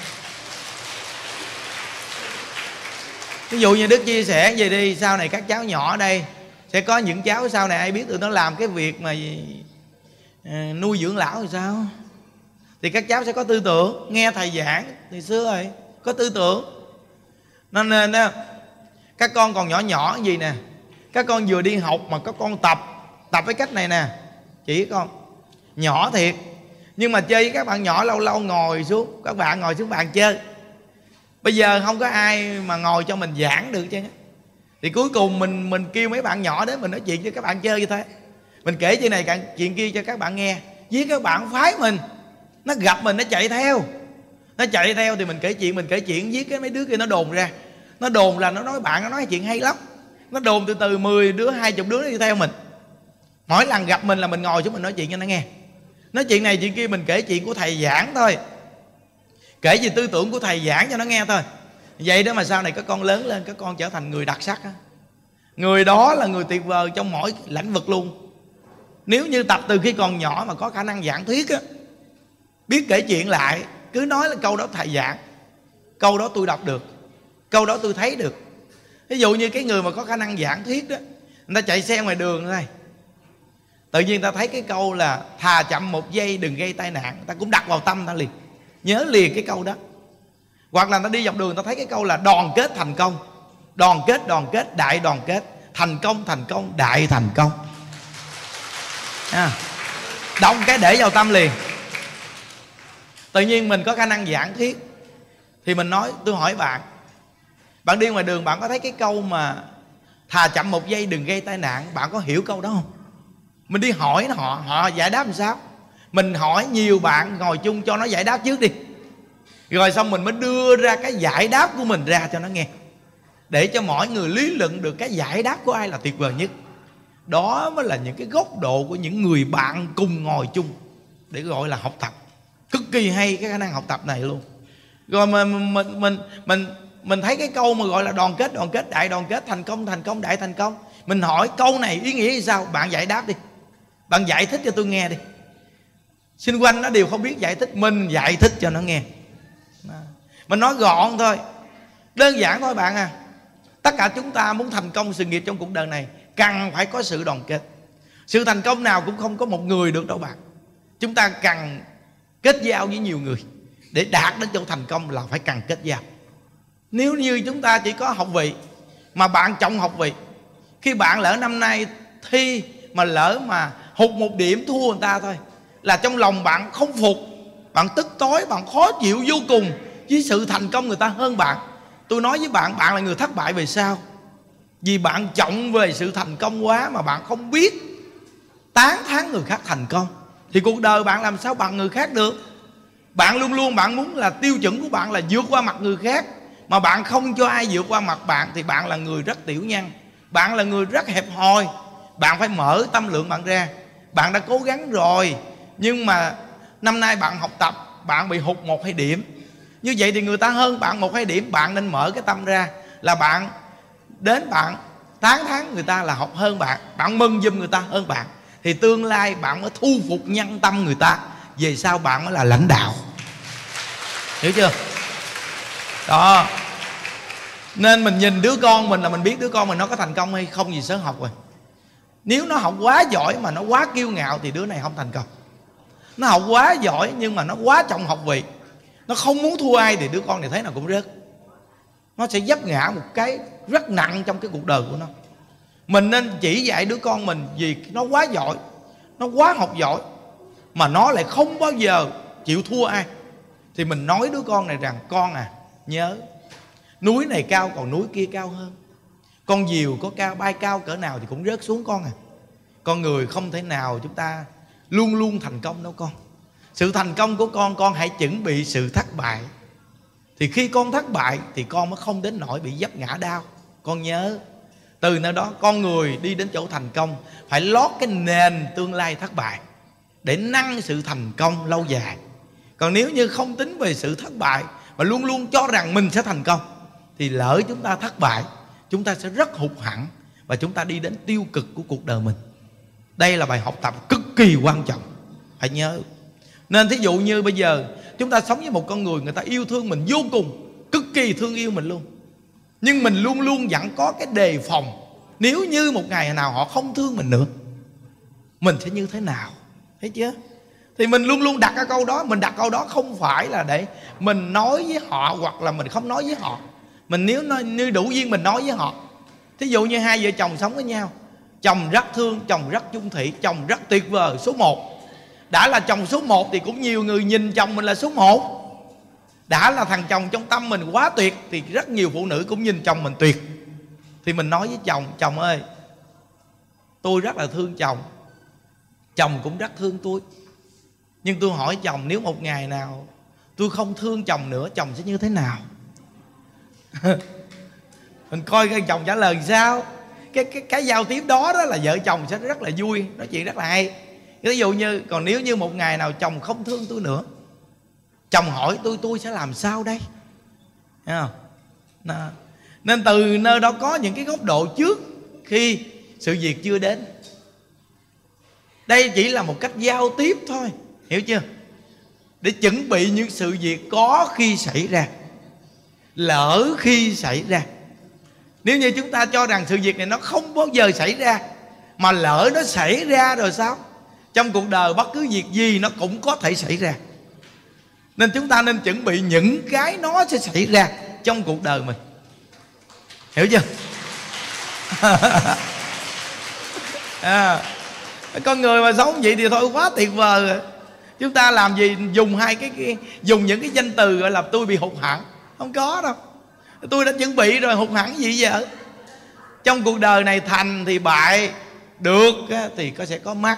ví dụ như Đức chia sẻ về đi, sau này các cháu nhỏ ở đây sẽ có những cháu sau này ai biết tụi nó làm cái việc mà nuôi dưỡng lão thì sao. Thì các cháu sẽ có tư tưởng. Nghe thầy giảng thì xưa rồi, có tư tưởng. Nên, nên các con còn nhỏ nhỏ gì nè, các con vừa đi học mà các con tập Tập với cách này nè, chỉ con nhỏ thiệt, nhưng mà chơi với các bạn nhỏ lâu lâu ngồi xuống, các bạn ngồi xuống bàn chơi. Bây giờ không có ai mà ngồi cho mình giảng được chứ. Thì cuối cùng mình mình kêu mấy bạn nhỏ đến mình nói chuyện với các bạn chơi như thế. Mình kể chuyện này chuyện kia cho các bạn nghe. Với các bạn phái mình, nó gặp mình nó chạy theo. Nó chạy theo thì mình kể chuyện, mình kể chuyện với cái mấy đứa kia nó đồn ra. Nó đồn là nó nói bạn nó nói chuyện hay lắm. Nó đồn từ từ mười đứa, hai mươi đứa nó đi theo mình. Mỗi lần gặp mình là mình ngồi xuống mình nói chuyện cho nó nghe. Nói chuyện này chuyện kia, mình kể chuyện của thầy giảng thôi, kể về tư tưởng của thầy giảng cho nó nghe thôi. Vậy đó mà sau này các con lớn lên, các con trở thành người đặc sắc á. Người đó là người tuyệt vời trong mỗi lĩnh vực luôn. Nếu như tập từ khi còn nhỏ mà có khả năng giảng thuyết á, biết kể chuyện lại, cứ nói là câu đó thầy giảng, câu đó tôi đọc được, câu đó tôi thấy được. Ví dụ như cái người mà có khả năng giảng thuyết đó, người ta chạy xe ngoài đường thôi, tự nhiên ta thấy cái câu là thà chậm một giây đừng gây tai nạn, ta cũng đặt vào tâm ta liền, nhớ liền cái câu đó. Hoặc là ta đi dọc đường ta thấy cái câu là đoàn kết thành công, đoàn kết đoàn kết đại đoàn kết, thành công thành công đại thành công à, đọc cái để vào tâm liền. Tự nhiên mình có khả năng giảng thuyết thì mình nói, tôi hỏi bạn, bạn đi ngoài đường bạn có thấy cái câu mà thà chậm một giây đừng gây tai nạn, bạn có hiểu câu đó không? Mình đi hỏi họ, họ giải đáp làm sao? Mình hỏi nhiều bạn ngồi chung cho nó giải đáp trước đi, rồi xong mình mới đưa ra cái giải đáp của mình ra cho nó nghe, để cho mọi người lý luận được cái giải đáp của ai là tuyệt vời nhất. Đó mới là những cái góc độ của những người bạn cùng ngồi chung để gọi là học tập. Cực kỳ hay cái khả năng học tập này luôn. Rồi mình mình mình mình mình thấy cái câu mà gọi là đoàn kết đoàn kết đại đoàn kết, thành công thành công đại thành công. Mình hỏi câu này ý nghĩa như sao? Bạn giải đáp đi, bạn giải thích cho tôi nghe đi. Xung quanh nó đều không biết giải thích, mình giải thích cho nó nghe. Mình nói gọn thôi, đơn giản thôi bạn à. Tất cả chúng ta muốn thành công sự nghiệp trong cuộc đời này cần phải có sự đoàn kết. Sự thành công nào cũng không có một người được đâu bạn. Chúng ta cần kết giao với nhiều người. Để đạt đến chỗ thành công là phải cần kết giao. Nếu như chúng ta chỉ có học vị, mà bạn trọng học vị, khi bạn lỡ năm nay thi mà lỡ mà hụt một điểm thua người ta thôi, là trong lòng bạn không phục, bạn tức tối, bạn khó chịu vô cùng với sự thành công người ta hơn bạn. Tôi nói với bạn, bạn là người thất bại. Về sao? Vì bạn trọng về sự thành công quá mà bạn không biết tán thán người khác thành công, thì cuộc đời bạn làm sao bằng người khác được. Bạn luôn luôn bạn muốn là tiêu chuẩn của bạn là vượt qua mặt người khác, mà bạn không cho ai vượt qua mặt bạn, thì bạn là người rất tiểu nhân, bạn là người rất hẹp hòi. Bạn phải mở tâm lượng bạn ra. Bạn đã cố gắng rồi, nhưng mà năm nay bạn học tập bạn bị hụt một hai điểm, như vậy thì người ta hơn bạn một hai điểm. Bạn nên mở cái tâm ra là bạn đến bạn tán thán người ta là học hơn bạn, bạn mừng giùm người ta hơn bạn, thì tương lai bạn mới thu phục nhân tâm người ta. Về sau bạn mới là lãnh đạo. Hiểu chưa? Đó. Nên mình nhìn đứa con mình là mình biết đứa con mình nó có thành công hay không gì sớm học rồi. Nếu nó học quá giỏi mà nó quá kiêu ngạo thì đứa này không thành công. Nó học quá giỏi nhưng mà nó quá trọng học vị, nó không muốn thua ai, thì đứa con này thế nào cũng rớt. Nó sẽ vấp ngã một cái rất nặng trong cái cuộc đời của nó. Mình nên chỉ dạy đứa con mình, vì nó quá giỏi, nó quá học giỏi, mà nó lại không bao giờ chịu thua ai, thì mình nói đứa con này rằng con à, nhớ núi này cao còn núi kia cao hơn. Con diều có cao bay cao cỡ nào thì cũng rớt xuống con à. Con người không thể nào chúng ta luôn luôn thành công đâu con. Sự thành công của con, con hãy chuẩn bị sự thất bại. Thì khi con thất bại thì con mới không đến nỗi bị vấp ngã đau. Con nhớ, từ nơi đó con người đi đến chỗ thành công phải lót cái nền tương lai thất bại để nâng sự thành công lâu dài. Còn nếu như không tính về sự thất bại mà luôn luôn cho rằng mình sẽ thành công, thì lỡ chúng ta thất bại, chúng ta sẽ rất hụt hẫng và chúng ta đi đến tiêu cực của cuộc đời mình. Đây là bài học tập cực kỳ quan trọng, phải nhớ. Nên thí dụ như bây giờ chúng ta sống với một con người, người ta yêu thương mình vô cùng, cực kỳ thương yêu mình luôn, nhưng mình luôn luôn vẫn có cái đề phòng, nếu như một ngày nào họ không thương mình nữa, mình sẽ như thế nào, thấy chưa? Thì mình luôn luôn đặt cái câu đó. Mình đặt câu đó không phải là để mình nói với họ hoặc là mình không nói với họ. Mình nếu nói, như đủ duyên mình nói với họ. Thí dụ như hai vợ chồng sống với nhau, chồng rất thương, chồng rất chung thủy, chồng rất tuyệt vời, số một. Đã là chồng số một thì cũng nhiều người nhìn chồng mình là số một. Đã là thằng chồng trong tâm mình quá tuyệt thì rất nhiều phụ nữ cũng nhìn chồng mình tuyệt. Thì mình nói với chồng, chồng ơi, tôi rất là thương chồng, chồng cũng rất thương tôi. Nhưng tôi hỏi chồng, nếu một ngày nào tôi không thương chồng nữa, chồng sẽ như thế nào? Mình coi cái chồng trả lời sao. Cái, cái, cái giao tiếp đó, đó là vợ chồng sẽ rất là vui, nói chuyện rất là hay. Ví dụ như, còn nếu như một ngày nào chồng không thương tôi nữa, chồng hỏi tôi, tôi sẽ làm sao đây? Thấy không? Đó. Nên từ nơi đó có những cái góc độ trước khi sự việc chưa đến. Đây chỉ là một cách giao tiếp thôi, hiểu chưa? Để chuẩn bị những sự việc có khi xảy ra, lỡ khi xảy ra. Nếu như chúng ta cho rằng sự việc này nó không bao giờ xảy ra, mà lỡ nó xảy ra rồi sao? Trong cuộc đời bất cứ việc gì nó cũng có thể xảy ra. Nên chúng ta nên chuẩn bị những cái nó sẽ xảy ra trong cuộc đời mình, hiểu chưa? À, con người mà sống vậy thì thôi quá tuyệt vời rồi. Chúng ta làm gì dùng hai cái, cái dùng những cái danh từ gọi là tôi bị hụt hẫng, không có đâu. Tôi đã chuẩn bị rồi, hụt hẫng gì vậy? Trong cuộc đời này thành thì bại, được thì có sẽ có mất,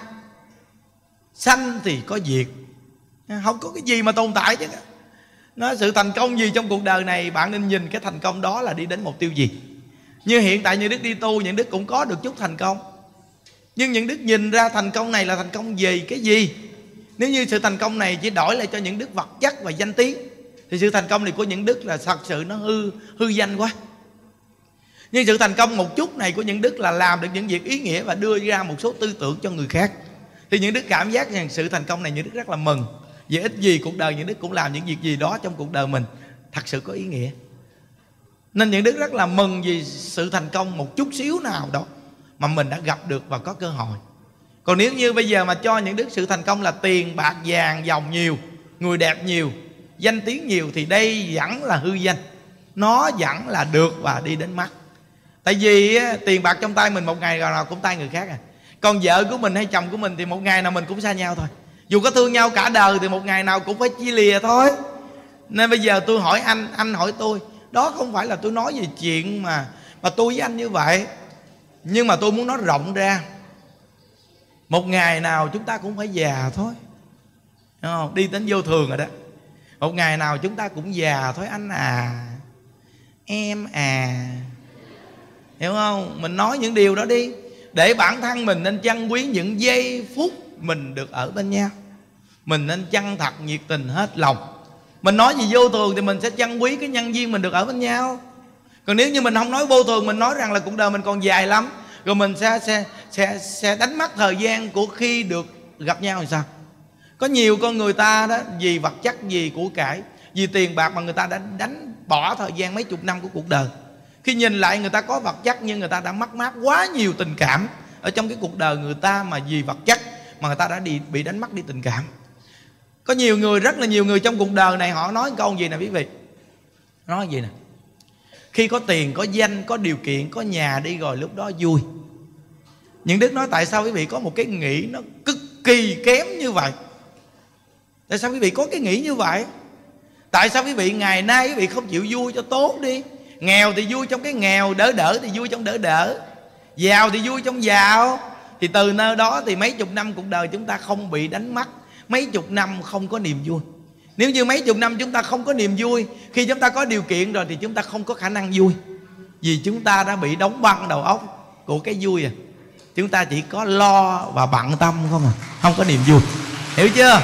sanh thì có diệt, không có cái gì mà tồn tại chứ. Nói sự thành công gì trong cuộc đời này, bạn nên nhìn cái thành công đó là đi đến mục tiêu gì. Như hiện tại như Đức đi tu, những Đức cũng có được chút thành công, nhưng những Đức nhìn ra thành công này là thành công gì, cái gì. Nếu như sự thành công này chỉ đổi lại cho những Đức vật chất và danh tiếng, thì sự thành công này của những Đức là thật sự nó hư hư danh quá. Nhưng sự thành công một chút này của những Đức là làm được những việc ý nghĩa và đưa ra một số tư tưởng cho người khác, thì những Đức cảm giác rằng sự thành công này những Đức rất là mừng. Vì ít gì cuộc đời những Đức cũng làm những việc gì đó trong cuộc đời mình thật sự có ý nghĩa. Nên những Đức rất là mừng vì sự thành công một chút xíu nào đó mà mình đã gặp được và có cơ hội. Còn nếu như bây giờ mà cho những Đức sự thành công là tiền bạc vàng dòng nhiều, người đẹp nhiều, danh tiếng nhiều, thì đây vẫn là hư danh, nó vẫn là được và đi đến mắt. Tại vì tiền bạc trong tay mình một ngày nào cũng tay người khác à. Còn vợ của mình hay chồng của mình thì một ngày nào mình cũng xa nhau thôi. Dù có thương nhau cả đời thì một ngày nào cũng phải chia lìa thôi. Nên bây giờ tôi hỏi anh, anh hỏi tôi, đó không phải là tôi nói về chuyện mà mà tôi với anh như vậy, nhưng mà tôi muốn nói rộng ra. Một ngày nào chúng ta cũng phải già thôi, đúng không? Đi đến vô thường rồi đó. Một ngày nào chúng ta cũng già thôi anh à, em à, hiểu không? Mình nói những điều đó đi, để bản thân mình nên trân quý những giây phút mình được ở bên nhau. Mình nên chân thật nhiệt tình hết lòng. Mình nói gì vô thường thì mình sẽ trân quý cái nhân duyên mình được ở bên nhau. Còn nếu như mình không nói vô thường, mình nói rằng là cuộc đời mình còn dài lắm, rồi mình sẽ sẽ sẽ, sẽ đánh mất thời gian của khi được gặp nhau thì sao? Có nhiều con người ta đó, vì vật chất, vì của cải, vì tiền bạc mà người ta đã đánh bỏ thời gian mấy chục năm của cuộc đời. Khi nhìn lại người ta có vật chất nhưng người ta đã mất mát quá nhiều tình cảm ở trong cái cuộc đời người ta, mà vì vật chất mà người ta đã đi, bị đánh mất đi tình cảm. Có nhiều người, rất là nhiều người trong cuộc đời này, họ nói câu gì nè quý vị, nói gì nè: khi có tiền, có danh, có điều kiện, có nhà đi rồi lúc đó vui. Những Đức nói tại sao quý vị có một cái nghĩ nó cực kỳ kém như vậy? Tại sao quý vị có cái nghĩ như vậy? Tại sao quý vị ngày nay quý vị không chịu vui cho tốt đi, Nghèo thì vui trong cái nghèo, đỡ đỡ thì vui trong đỡ đỡ, giàu thì vui trong giàu. Thì từ nơi đó thì mấy chục năm cuộc đời chúng ta không bị đánh mất, mấy chục năm không có niềm vui. Nếu như mấy chục năm chúng ta không có niềm vui, khi chúng ta có điều kiện rồi thì chúng ta không có khả năng vui, vì chúng ta đã bị đóng băng đầu óc của cái vui à. Chúng ta chỉ có lo và bận tâm không à, không có niềm vui. Hiểu chưa?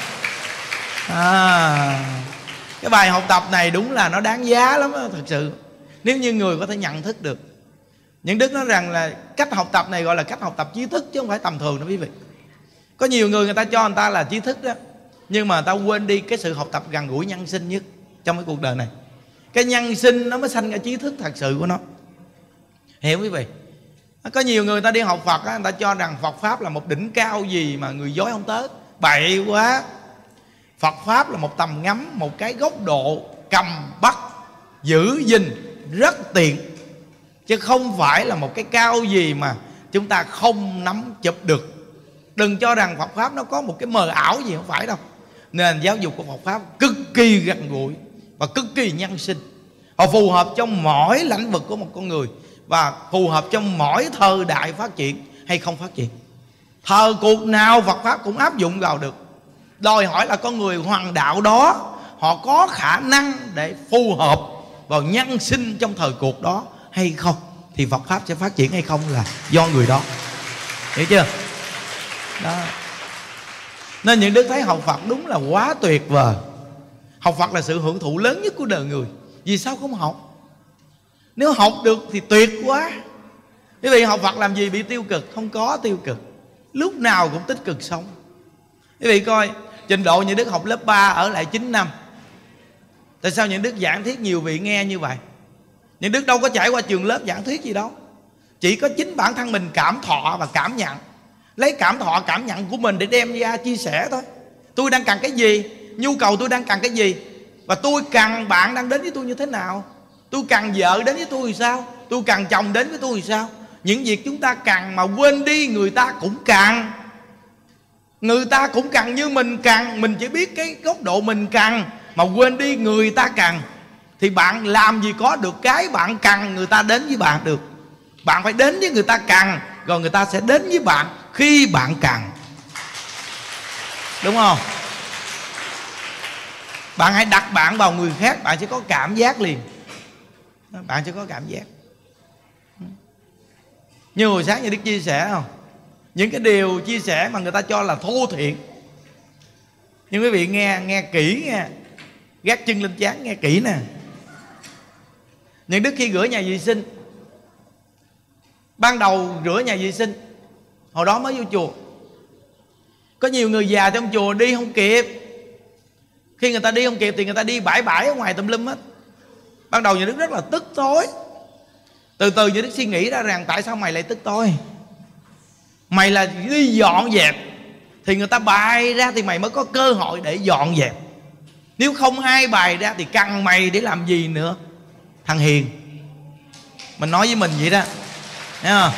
À, cái bài học tập này đúng là nó đáng giá lắm đó, thật sự. Nếu như người có thể nhận thức được. Những Đức nói rằng là cách học tập này gọi là cách học tập trí thức chứ không phải tầm thường đâu quý vị. Có nhiều người người ta cho người ta là trí thức đó, nhưng mà người ta quên đi cái sự học tập gần gũi nhân sinh nhất trong cái cuộc đời này. Cái nhân sinh nó mới sanh ra trí thức thật sự của nó. Hiểu quý vị? Có nhiều người ta đi học Phật á, người ta cho rằng Phật Pháp là một đỉnh cao gì mà người dối không tới. Bậy quá. Phật Pháp là một tầm ngắm, một cái góc độ cầm bắt, giữ gìn rất tiện, chứ không phải là một cái cao gì mà chúng ta không nắm chụp được. Đừng cho rằng Phật Pháp nó có một cái mờ ảo gì, không phải đâu. Nền giáo dục của Phật Pháp cực kỳ gần gũi và cực kỳ nhân sinh. Họ phù hợp trong mỗi lĩnh vực của một con người, và phù hợp trong mỗi thời đại phát triển hay không phát triển. Thời cuộc nào Phật Pháp cũng áp dụng vào được. Đòi hỏi là con người hoàng đạo đó họ có khả năng để phù hợp vào nhân sinh trong thời cuộc đó hay không, thì Phật Pháp sẽ phát triển hay không là do người đó. Hiểu chưa? Đó. Nên những Đức thấy học Phật đúng là quá tuyệt vời. Học Phật là sự hưởng thụ lớn nhất của đời người. Vì sao không học? Nếu học được thì tuyệt quá. Quý vị, học Phật làm gì bị tiêu cực? Không có tiêu cực, lúc nào cũng tích cực sống. Quý vị coi trình độ những Đức học lớp ba ở lại chín năm. Tại sao những Đức giảng thuyết nhiều vị nghe như vậy? Những Đức đâu có trải qua trường lớp giảng thuyết gì đâu. Chỉ có chính bản thân mình cảm thọ và cảm nhận, lấy cảm thọ cảm nhận của mình để đem ra chia sẻ thôi. Tôi đang cần cái gì, nhu cầu tôi đang cần cái gì, và tôi cần bạn đang đến với tôi như thế nào. Tôi cần vợ đến với tôi thì sao, tôi cần chồng đến với tôi thì sao. Những việc chúng ta cần mà quên đi người ta cũng cần. Người ta cũng cần như mình cần. Mình chỉ biết cái góc độ mình cần mà quên đi người ta cần, thì bạn làm gì có được cái bạn cần người ta đến với bạn được. Bạn phải đến với người ta cần, rồi người ta sẽ đến với bạn khi bạn cần. Đúng không? Bạn hãy đặt bạn vào người khác, bạn sẽ có cảm giác liền. Bạn sẽ có cảm giác. Như hồi sáng như Đức chia sẻ không, những cái điều chia sẻ mà người ta cho là thô thiện, nhưng quý vị nghe nghe kỹ nghe, gác chân lên trán nghe kỹ nè. Những Đức khi rửa nhà vệ sinh, ban đầu rửa nhà vệ sinh, hồi đó mới vô chùa, có nhiều người già trong chùa đi không kịp. Khi người ta đi không kịp thì người ta đi bãi bãi ở ngoài tùm lum hết. Ban đầu Nhà Đức rất là tức tối. Từ từ Nhà Đức suy nghĩ ra rằng tại sao mày lại tức tôi? Mày là đi dọn dẹp thì người ta bày ra thì mày mới có cơ hội để dọn dẹp. Nếu không ai bày ra thì cần mày để làm gì nữa? Thằng hiền. Mình nói với mình vậy đó, thấy không?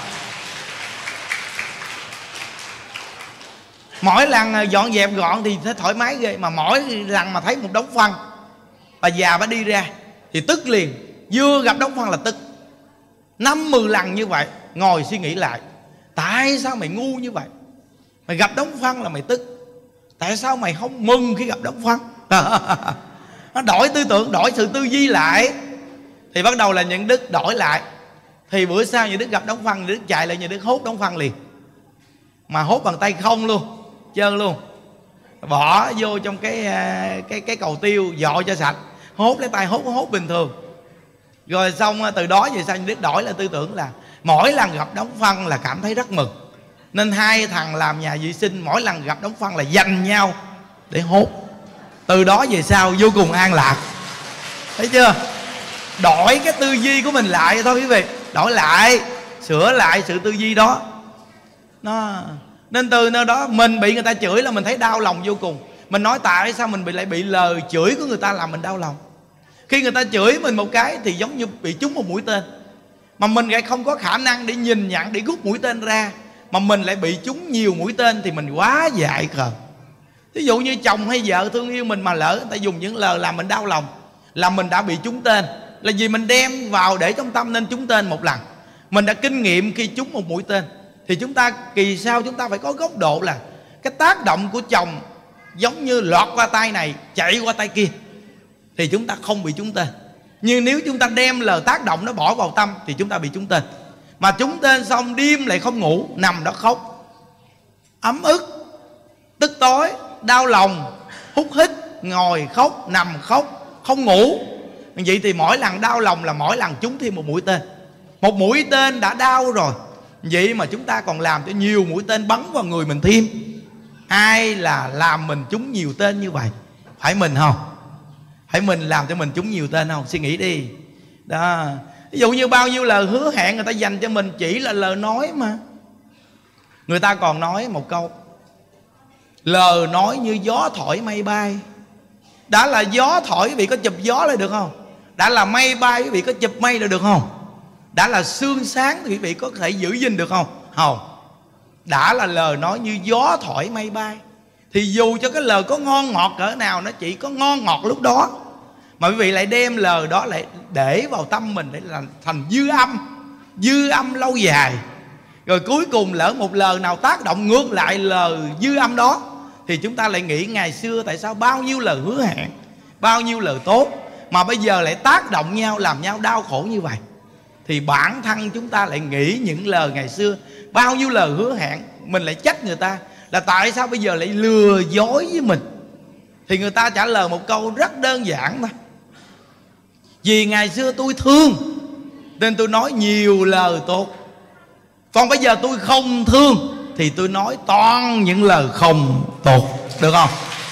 Mỗi lần dọn dẹp gọn thì thấy thoải mái ghê, mà mỗi lần mà thấy một đống phân, bà già bà đi ra thì tức liền. Vừa gặp đống phân là tức. Năm mười lần như vậy, ngồi suy nghĩ lại, tại sao mày ngu như vậy? Mày gặp đống phân là mày tức, tại sao mày không mừng khi gặp đống phân? Nó đổi tư tưởng, đổi sự tư duy lại. Thì bắt đầu là Những Đức đổi lại. Thì bữa sau Những Đức gặp đống phân, Những Đức chạy lại, Những Đức hốt đống phân liền. Mà hốt bằng tay không luôn, trơn luôn, bỏ vô trong cái cái cái cầu tiêu dội cho sạch. Hốt lấy tay hốt hốt bình thường. Rồi xong từ đó về sau Những Đức đổi lại tư tưởng là mỗi lần gặp đống phân là cảm thấy rất mừng. Nên hai thằng làm nhà vệ sinh mỗi lần gặp đống phân là giành nhau để hốt. Từ đó về sau vô cùng an lạc. Thấy chưa? Đổi cái tư duy của mình lại thôi quý vị. Đổi lại, sửa lại sự tư duy đó. Nó Nên từ nơi đó mình bị người ta chửi là mình thấy đau lòng vô cùng. Mình nói tại sao mình bị lại bị lời chửi của người ta làm mình đau lòng. Khi người ta chửi mình một cái thì giống như bị trúng một mũi tên, mà mình lại không có khả năng để nhìn nhận, để rút mũi tên ra, mà mình lại bị trúng nhiều mũi tên thì mình quá dại khờ. Ví dụ như chồng hay vợ thương yêu mình mà lỡ người ta dùng những lời làm mình đau lòng, là mình đã bị trúng tên. là vì mình đem vào để trong tâm nên trúng tên một lần. Mình đã kinh nghiệm khi trúng một mũi tên, thì chúng ta kỳ sau chúng ta phải có góc độ là cái tác động của chồng giống như lọt qua tay này chạy qua tay kia thì chúng ta không bị trúng tên. Nhưng nếu chúng ta đem lời tác động nó bỏ vào tâm thì chúng ta bị trúng tên. Mà trúng tên xong đêm lại không ngủ, nằm đó khóc, ấm ức, tức tối, đau lòng, hút hít, ngồi khóc, nằm khóc, không ngủ. Vậy thì mỗi lần đau lòng là mỗi lần trúng thêm một mũi tên. Một mũi tên đã đau rồi, vậy mà chúng ta còn làm cho nhiều mũi tên bắn vào người mình thêm. Ai là làm mình trúng nhiều tên như vậy? Phải mình không? Phải mình làm cho mình trúng nhiều tên không? Suy nghĩ đi. Đó. Ví dụ như bao nhiêu lời hứa hẹn người ta dành cho mình chỉ là lời nói mà. Người ta còn nói một câu: lời nói như gió thổi mây bay. Đã là gió thổi quý vị có chụp gió lại được không? Đã là mây bay quý vị có chụp mây lại được không? Đã là sương sáng thì quý vị có thể giữ gìn được không? Không. Đã là lời nói như gió thổi mây bay, thì dù cho cái lời có ngon ngọt cỡ nào, nó chỉ có ngon ngọt lúc đó, mà quý vị lại đem lời đó lại để vào tâm mình để làm thành dư âm. Dư âm lâu dài. Rồi cuối cùng lỡ một lời nào tác động ngược lại lời dư âm đó, thì chúng ta lại nghĩ ngày xưa tại sao bao nhiêu lời hứa hẹn, bao nhiêu lời tốt, mà bây giờ lại tác động nhau, làm nhau đau khổ như vậy. Thì bản thân chúng ta lại nghĩ những lời ngày xưa bao nhiêu lời hứa hẹn, mình lại trách người ta là tại sao bây giờ lại lừa dối với mình. Thì người ta trả lời một câu rất đơn giản thôi: vì ngày xưa tôi thương nên tôi nói nhiều lời tốt, còn bây giờ tôi không thương thì tôi nói toàn những lời không tốt. Được không?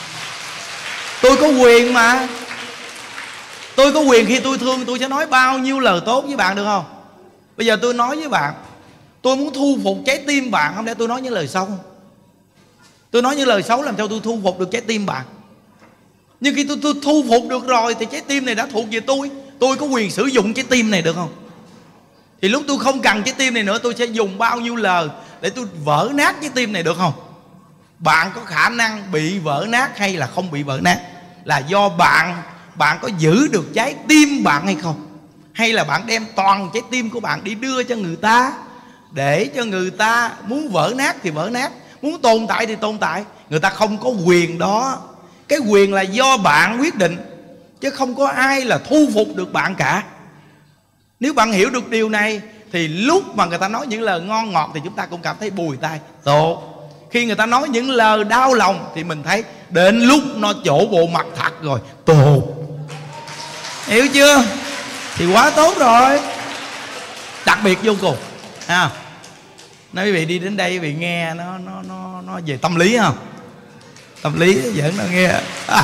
Tôi có quyền mà. Tôi có quyền khi tôi thương tôi sẽ nói bao nhiêu lời tốt với bạn, được không? Bây giờ tôi nói với bạn, tôi muốn thu phục trái tim bạn, không lẽ tôi nói những lời xấu? Tôi nói những lời xấu làm sao tôi thu phục được trái tim bạn? Nhưng khi tôi, tôi thu phục được rồi thì trái tim này đã thuộc về tôi. Tôi có quyền sử dụng trái tim này, được không? Thì lúc tôi không cần trái tim này nữa, tôi sẽ dùng bao nhiêu lời để tôi vỡ nát trái tim này, được không? Bạn có khả năng bị vỡ nát hay là không bị vỡ nát là do bạn. Bạn có giữ được trái tim bạn hay không? Hay là bạn đem toàn trái tim của bạn đi đưa cho người ta, để cho người ta muốn vỡ nát thì vỡ nát, muốn tồn tại thì tồn tại. Người ta không có quyền đó. Cái quyền là do bạn quyết định, chứ không có ai là thu phục được bạn cả. Nếu bạn hiểu được điều này thì lúc mà người ta nói những lời ngon ngọt thì chúng ta cũng cảm thấy bùi tai, tốt. Khi người ta nói những lời đau lòng thì mình thấy đến lúc nó chỗ bộ mặt thật rồi, tốt. Hiểu chưa? Thì quá tốt rồi. Đặc biệt vô cùng à. Nói quý vị đi đến đây quý vị nghe nó nó nó nó về tâm lý không? Tâm lý vẫn nó nghe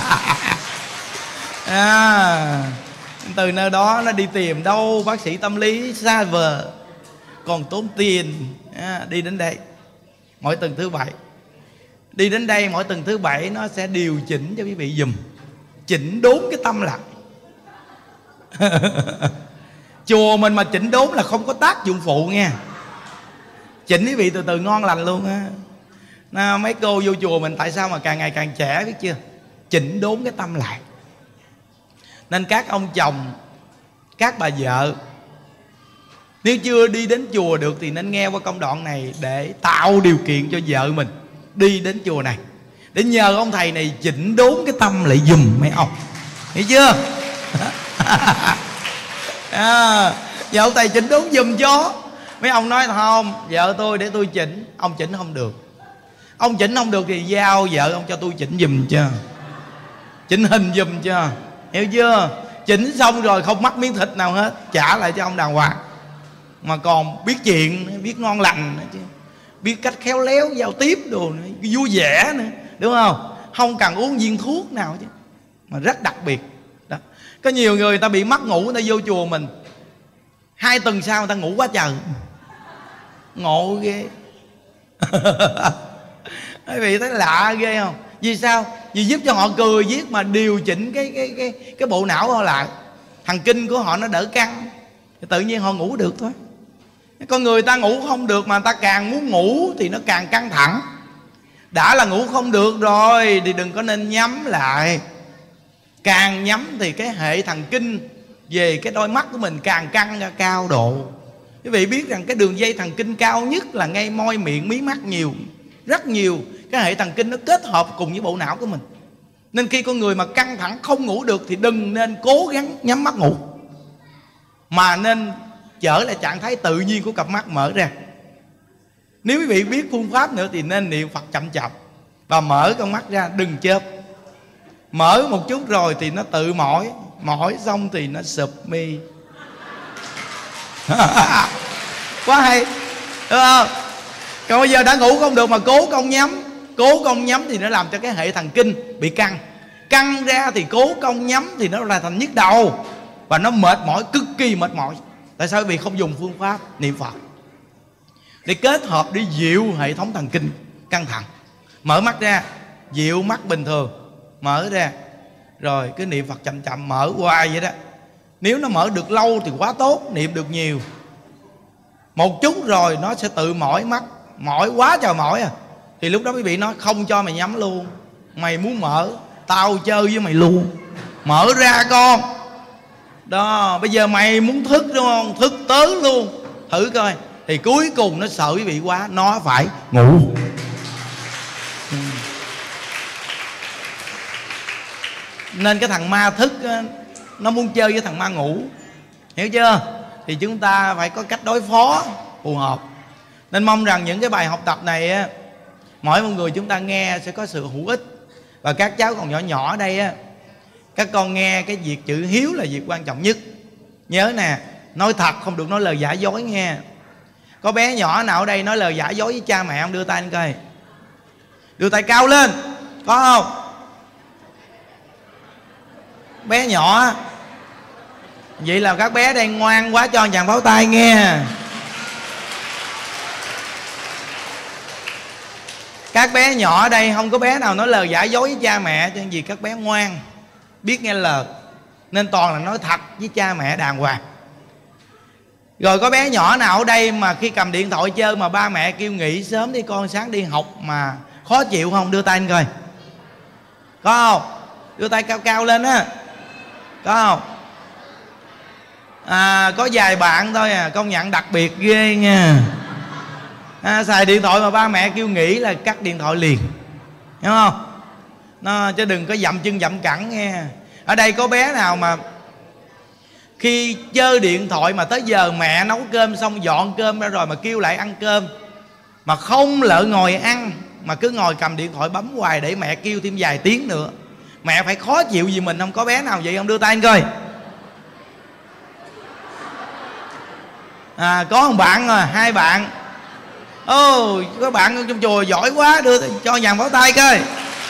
à, từ nơi đó nó đi tìm đâu bác sĩ tâm lý xa vời, còn tốn tiền à, đi đến đây mỗi tuần thứ bảy. Đi đến đây mỗi tuần thứ bảy nó sẽ điều chỉnh cho quý vị dùm, chỉnh đốn cái tâm lại. Chùa mình mà chỉnh đốn là không có tác dụng phụ nha. Chỉnh quý vị từ từ ngon lành luôn á. Nào, mấy cô vô chùa mình tại sao mà càng ngày càng trẻ, biết chưa? Chỉnh đốn cái tâm lại. Nên các ông chồng, các bà vợ, nếu chưa đi đến chùa được thì nên nghe qua công đoạn này để tạo điều kiện cho vợ mình đi đến chùa này, để nhờ ông thầy này chỉnh đốn cái tâm lại dùm mấy ông. Hiểu chưa? À, vợ ông thầy chỉnh đốn dùm cho. Mấy ông nói không, vợ tôi để tôi chỉnh. Ông chỉnh không được. Ông chỉnh không được thì giao vợ ông cho tôi chỉnh dùm cho, chỉnh hình dùm cho. Hiểu chưa? Chỉnh xong rồi không mắc miếng thịt nào hết, trả lại cho ông đàng hoàng. Mà còn biết chuyện, biết ngon lành nữa chứ, biết cách khéo léo giao tiếp đồ nữa, vui vẻ nữa, đúng không? Không cần uống viên thuốc nào chứ, mà rất đặc biệt đó. Có nhiều người, người ta bị mất ngủ, người ta vô chùa mình hai tuần sau người ta ngủ quá trời, ngộ ghê. Quý vị thấy lạ ghê không? Vì sao? Vì giúp cho họ cười viết mà điều chỉnh cái cái cái cái bộ não họ lại, thần kinh của họ nó đỡ căng, tự nhiên họ ngủ được thôi. Con người ta ngủ không được mà ta càng muốn ngủ thì nó càng căng thẳng. Đã là ngủ không được rồi thì đừng có nên nhắm lại. Càng nhắm thì cái hệ thần kinh về cái đôi mắt của mình càng căng ra cao độ. Quý vị biết rằng cái đường dây thần kinh cao nhất là ngay môi miệng mí mắt nhiều, rất nhiều cái hệ thần kinh nó kết hợp cùng với bộ não của mình. Nên khi con người mà căng thẳng không ngủ được thì đừng nên cố gắng nhắm mắt ngủ, mà nên trở lại trạng thái tự nhiên của cặp mắt mở ra. Nếu quý vị biết phương pháp nữa thì nên niệm Phật chậm chậm và mở con mắt ra, đừng chớp. Mở một chút rồi thì nó tự mỏi, mỏi xong thì nó sụp mi. Quá hay, đúng không? Còn bây giờ đã ngủ không được mà cố công nhắm, cố công nhắm thì nó làm cho cái hệ thần kinh bị căng. Căng ra thì cố công nhắm thì nó là thành nhức đầu và nó mệt mỏi, cực kỳ mệt mỏi. Tại sao quý vị không dùng phương pháp niệm Phật để kết hợp để dịu hệ thống thần kinh căng thẳng? Mở mắt ra, dịu mắt bình thường, mở ra, rồi cứ niệm Phật chậm chậm, mở hoài vậy đó. Nếu nó mở được lâu thì quá tốt, niệm được nhiều. Một chút rồi nó sẽ tự mỏi mắt, mỏi quá trời mỏi à, thì lúc đó quý vị nói không cho mày nhắm luôn, mày muốn mở tao chơi với mày luôn, mở ra con. Đó, bây giờ mày muốn thức đúng không, thức tới luôn, thử coi. Thì cuối cùng nó sợ quý vị quá, nó phải ngủ. ừ. Nên cái thằng ma thức á, nó muốn chơi với thằng ma ngủ, hiểu chưa? Thì chúng ta phải có cách đối phó phù hợp. Nên mong rằng những cái bài học tập này á, mỗi một người chúng ta nghe sẽ có sự hữu ích. Và các cháu còn nhỏ nhỏ ở đây á, các con nghe cái việc chữ hiếu là việc quan trọng nhất. Nhớ nè, nói thật không được nói lời giả dối nghe. Có bé nhỏ nào ở đây nói lời giả dối với cha mẹ không? Đưa tay anh coi, đưa tay cao lên, có không? Bé nhỏ vậy là các bé đang ngoan quá, cho chàng pháo tay nghe. Các bé nhỏ ở đây không có bé nào nói lời giả dối với cha mẹ, cho nên vì các bé ngoan, biết nghe lời, nên toàn là nói thật với cha mẹ đàng hoàng. Rồi có bé nhỏ nào ở đây mà khi cầm điện thoại chơi mà ba mẹ kêu nghỉ sớm đi con, sáng đi học mà khó chịu không? Đưa tay anh coi, có không? Đưa tay cao cao lên á, có không? À, có vài bạn thôi à, công nhận đặc biệt ghê nha. À, xài điện thoại mà ba mẹ kêu nghỉ là cắt điện thoại liền, hiểu không? Nó, chứ đừng có dậm chân dậm cẳng nghe. Ở đây có bé nào mà khi chơi điện thoại mà tới giờ mẹ nấu cơm xong dọn cơm ra rồi mà kêu lại ăn cơm mà không lỡ ngồi ăn, mà cứ ngồi cầm điện thoại bấm hoài để mẹ kêu thêm vài tiếng nữa, mẹ phải khó chịu vì mình không? Có bé nào vậy không? Đưa tay anh coi. À, có một bạn rồi, hai bạn. Ô, oh, có bạn trong chùa giỏi quá, đưa cho dàn pháo tay coi.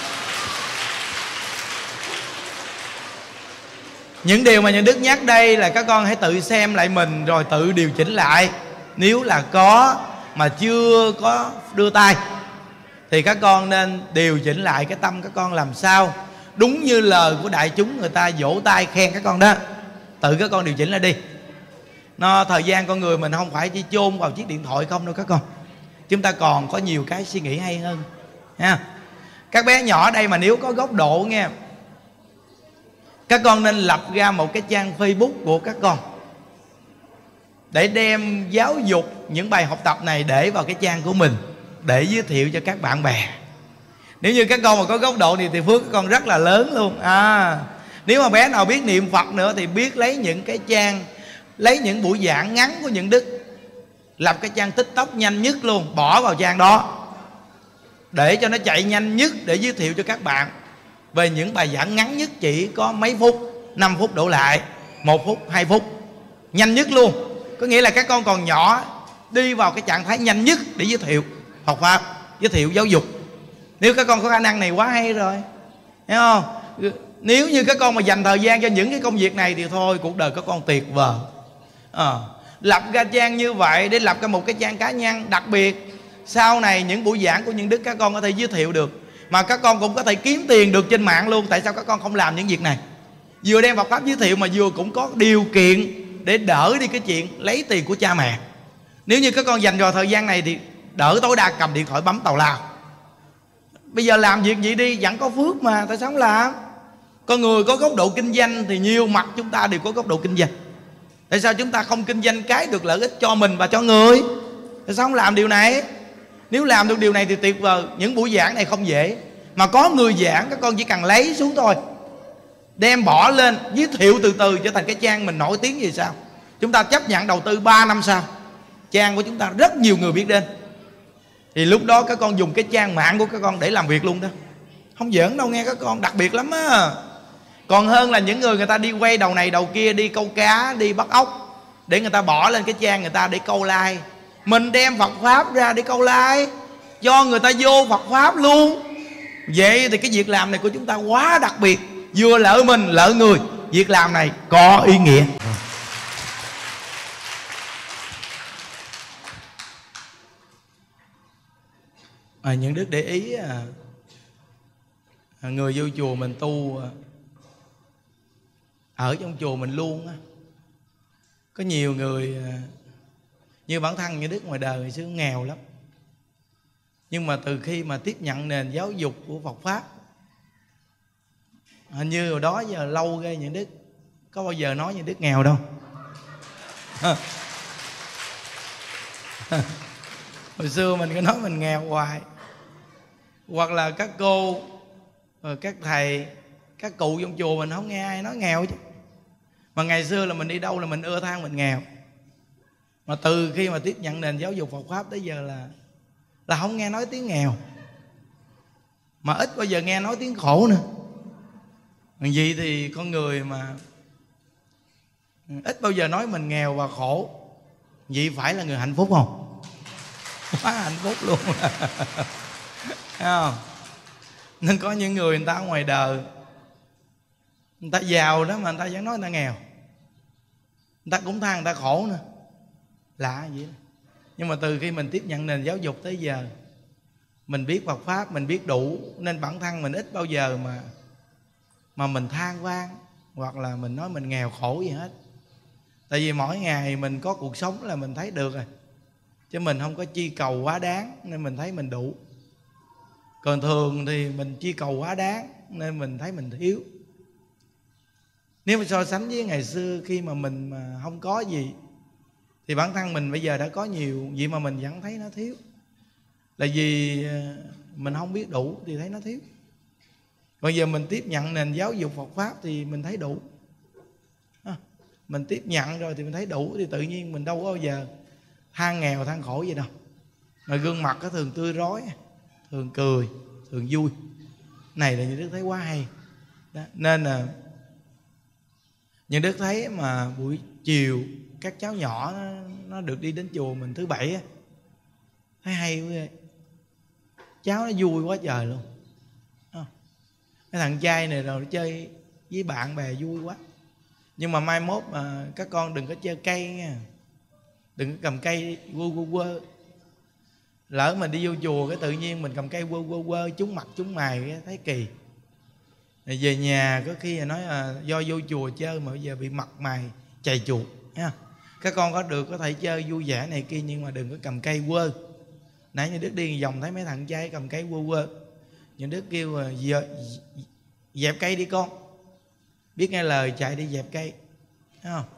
Những điều mà nhà Đức nhắc đây là các con hãy tự xem lại mình rồi tự điều chỉnh lại. Nếu là có mà chưa có đưa tay thì các con nên điều chỉnh lại cái tâm các con làm sao đúng như lời của đại chúng người ta vỗ tay khen các con đó. Tự các con điều chỉnh lại đi. Nó thời gian con người mình không phải chỉ chôn vào chiếc điện thoại không đâu các con. Chúng ta còn có nhiều cái suy nghĩ hay hơn nha. Các bé nhỏ ở đây mà nếu có góc độ nghe, các con nên lập ra một cái trang Facebook của các con để đem giáo dục những bài học tập này để vào cái trang của mình, để giới thiệu cho các bạn bè. Nếu như các con mà có góc độ này thì phước các con rất là lớn luôn. À, nếu mà bé nào biết niệm Phật nữa thì biết lấy những cái trang, lấy những buổi giảng ngắn của những đức, lập cái trang TikTok nhanh nhất luôn, bỏ vào trang đó để cho nó chạy nhanh nhất, để giới thiệu cho các bạn về những bài giảng ngắn nhất, chỉ có mấy phút, năm phút đổ lại, một phút, hai phút, nhanh nhất luôn. Có nghĩa là các con còn nhỏ, đi vào cái trạng thái nhanh nhất để giới thiệu học pháp, giới thiệu giáo dục. Nếu các con có khả năng này quá hay rồi, hiểu không? Nếu như các con mà dành thời gian cho những cái công việc này thì thôi, cuộc đời các con tuyệt vời. à, Lập ra trang như vậy để lập ra một cái trang cá nhân đặc biệt. Sau này những buổi giảng của những đức các con có thể giới thiệu được, mà các con cũng có thể kiếm tiền được trên mạng luôn. Tại sao các con không làm những việc này? Vừa đem Phật pháp giới thiệu mà vừa cũng có điều kiện để đỡ đi cái chuyện lấy tiền của cha mẹ. Nếu như các con dành vào thời gian này thì đỡ tối đa cầm điện thoại bấm tào lao. Bây giờ làm việc gì đi, vẫn có phước mà, tại sao không làm? Con người có góc độ kinh doanh thì nhiều mặt chúng ta đều có góc độ kinh doanh. Tại sao chúng ta không kinh doanh cái được lợi ích cho mình và cho người? Tại sao không làm điều này? Nếu làm được điều này thì tuyệt vời. Những buổi giảng này không dễ, mà có người giảng các con chỉ cần lấy xuống thôi, đem bỏ lên, giới thiệu từ từ trở thành cái trang mình nổi tiếng gì sao. Chúng ta chấp nhận đầu tư ba năm sau, trang của chúng ta rất nhiều người biết đến, thì lúc đó các con dùng cái trang mạng của các con để làm việc luôn đó. Không giỡn đâu nghe các con, đặc biệt lắm á. Còn hơn là những người người ta đi quay đầu này đầu kia, đi câu cá, đi bắt ốc, để người ta bỏ lên cái trang người ta để câu like. Mình đem Phật Pháp ra để câu like, cho người ta vô Phật Pháp luôn. Vậy thì cái việc làm này của chúng ta quá đặc biệt, vừa lợi mình lợi người. Việc làm này có ý nghĩa. À, những đức để ý à, người vô chùa mình tu, ở trong chùa mình luôn á, có nhiều người như bản thân như đức ngoài đời hồi xưa nghèo lắm, nhưng mà từ khi mà tiếp nhận nền giáo dục của Phật Pháp, hình như hồi đó giờ lâu ghê, những đức có bao giờ nói như đức nghèo đâu. Hồi xưa mình cứ nói mình nghèo hoài, hoặc là các cô, các thầy, các cụ trong chùa mình không nghe ai nói nghèo chứ. Mà ngày xưa là mình đi đâu là mình ưa than mình nghèo. Mà từ khi mà tiếp nhận nền giáo dục Phật Pháp tới giờ là là không nghe nói tiếng nghèo, mà ít bao giờ nghe nói tiếng khổ nữa. Vì vậy thì con người mà ít bao giờ nói mình nghèo và khổ, vậy phải là người hạnh phúc không? Quá hạnh phúc luôn. Thấy không? Nên có những người người ta ở ngoài đời, người ta giàu đó mà người ta vẫn nói người ta nghèo, người ta cũng than người ta khổ nữa, lạ vậy đó. Nhưng mà từ khi mình tiếp nhận nền giáo dục tới giờ, mình biết Phật Pháp, mình biết đủ, nên bản thân mình ít bao giờ mà mà mình than vang hoặc là mình nói mình nghèo khổ gì hết. Tại vì mỗi ngày mình có cuộc sống là mình thấy được rồi, chứ mình không có chi cầu quá đáng, nên mình thấy mình đủ. Còn thường thì mình chi cầu quá đáng nên mình thấy mình thiếu. Nếu mà so sánh với ngày xưa khi mà mình mà không có gì, thì bản thân mình bây giờ đã có nhiều, vậy mà mình vẫn thấy nó thiếu. Là vì mình không biết đủ thì thấy nó thiếu. Còn giờ mình tiếp nhận nền giáo dục Phật Pháp thì mình thấy đủ. Mình tiếp nhận rồi thì mình thấy đủ, thì tự nhiên mình đâu có bao giờ than nghèo than khổ gì đâu. Mà gương mặt có thường tươi rói, thường cười, thường vui. Này là những đức thấy quá hay đó. Nên là những đức thấy mà buổi chiều các cháu nhỏ nó, nó được đi đến chùa mình thứ bảy á, thấy hay quá vậy. Cháu nó vui quá trời luôn. Cái thằng trai này rồi nó chơi với bạn bè vui quá. Nhưng mà mai mốt mà các con đừng có chơi cây nha, đừng có cầm cây quơ quơ quơ. Lỡ mình đi vô chùa cái tự nhiên mình cầm cây quơ quơ quơ trúng mặt trúng mày cái thấy kỳ. Rồi về nhà có khi là nói là do vô chùa chơi mà bây giờ bị mặt mày chày chuột ha. Các con có được có thể chơi vui vẻ này kia, nhưng mà đừng có cầm cây quơ. Nãy như Đức đi vòng thấy mấy thằng trai cầm cây quơ quơ, những Đức kêu là dẹp cây đi con, biết nghe lời chạy đi dẹp cây, thấy không?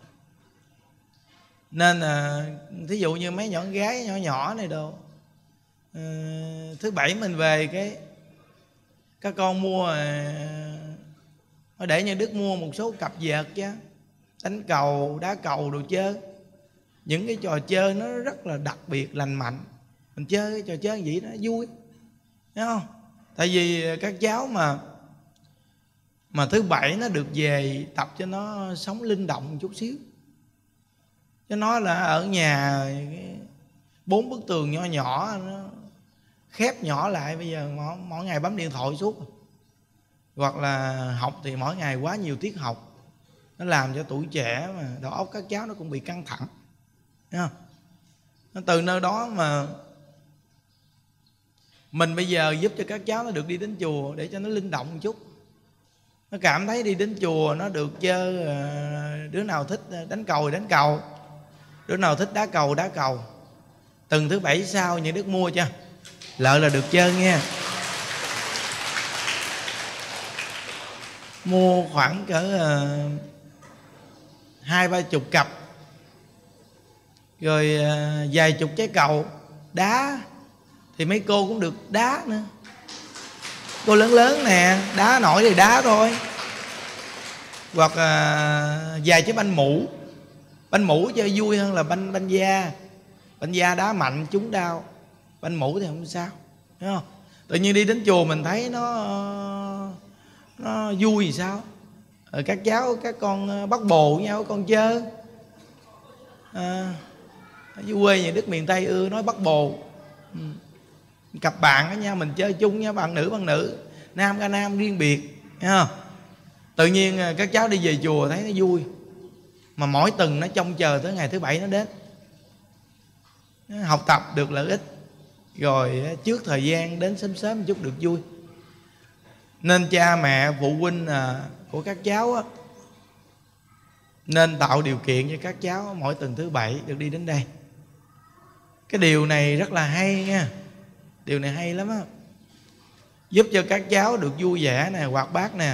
Nên là thí dụ như mấy nhỏ gái nhỏ nhỏ này đồ, à, thứ bảy mình về cái các con mua, à, để như Đức mua một số cặp vợt chứ, đánh cầu, đá cầu đồ chơi. Những cái trò chơi nó rất là đặc biệt, lành mạnh. Mình chơi cái trò chơi vậy đó vui, thấy không? Tại vì các cháu mà Mà thứ bảy nó được về tập cho nó sống linh động một chút xíu. Chứ nó là ở nhà bốn bức tường nhỏ nhỏ, nó khép nhỏ lại. Bây giờ mỗi, mỗi ngày bấm điện thoại suốt. Hoặc là học thì mỗi ngày quá nhiều tiết học, nó làm cho tuổi trẻ mà đầu óc các cháu nó cũng bị căng thẳng, thấy không? Nó từ nơi đó mà mình bây giờ giúp cho các cháu nó được đi đến chùa để cho nó linh động một chút. Nó cảm thấy đi đến chùa nó được chơi, đứa nào thích đánh cầu thì đánh cầu, đứa nào thích đá cầu đá cầu. Từng thứ bảy sau những Đức mua cho lợi là được chơi nghe. mua khoảng cỡ uh, hai ba chục cặp, rồi uh, vài chục trái cầu đá, thì mấy cô cũng được đá nữa. Cô lớn lớn nè, đá nổi thì đá thôi. Hoặc uh, vài trái banh mũ. Banh mũ chơi vui hơn là banh banh da. Banh da đá mạnh trúng đau, banh mũ thì không sao, thấy không? Tự nhiên đi đến chùa mình thấy nó nó vui thì sao? Rồi các cháu, các con bắt bồ với nhau, con chơi. À, ở dưới quê nhà Đức miền Tây ưa nói bắt bồ. Ừ. Cặp bạn với nhau mình chơi chung nha, bạn nữ bạn nữ, nam ra nam riêng biệt, thấy không? Tự nhiên các cháu đi về chùa thấy nó vui. Mà mỗi tuần nó trông chờ tới ngày thứ bảy nó đến. Học tập được lợi ích, rồi trước thời gian đến sớm sớm một chút được vui. Nên cha mẹ phụ huynh của các cháu á, nên tạo điều kiện cho các cháu mỗi tuần thứ bảy được đi đến đây. Cái điều này rất là hay nha. Điều này hay lắm á. Giúp cho các cháu được vui vẻ nè, hoạt bát nè,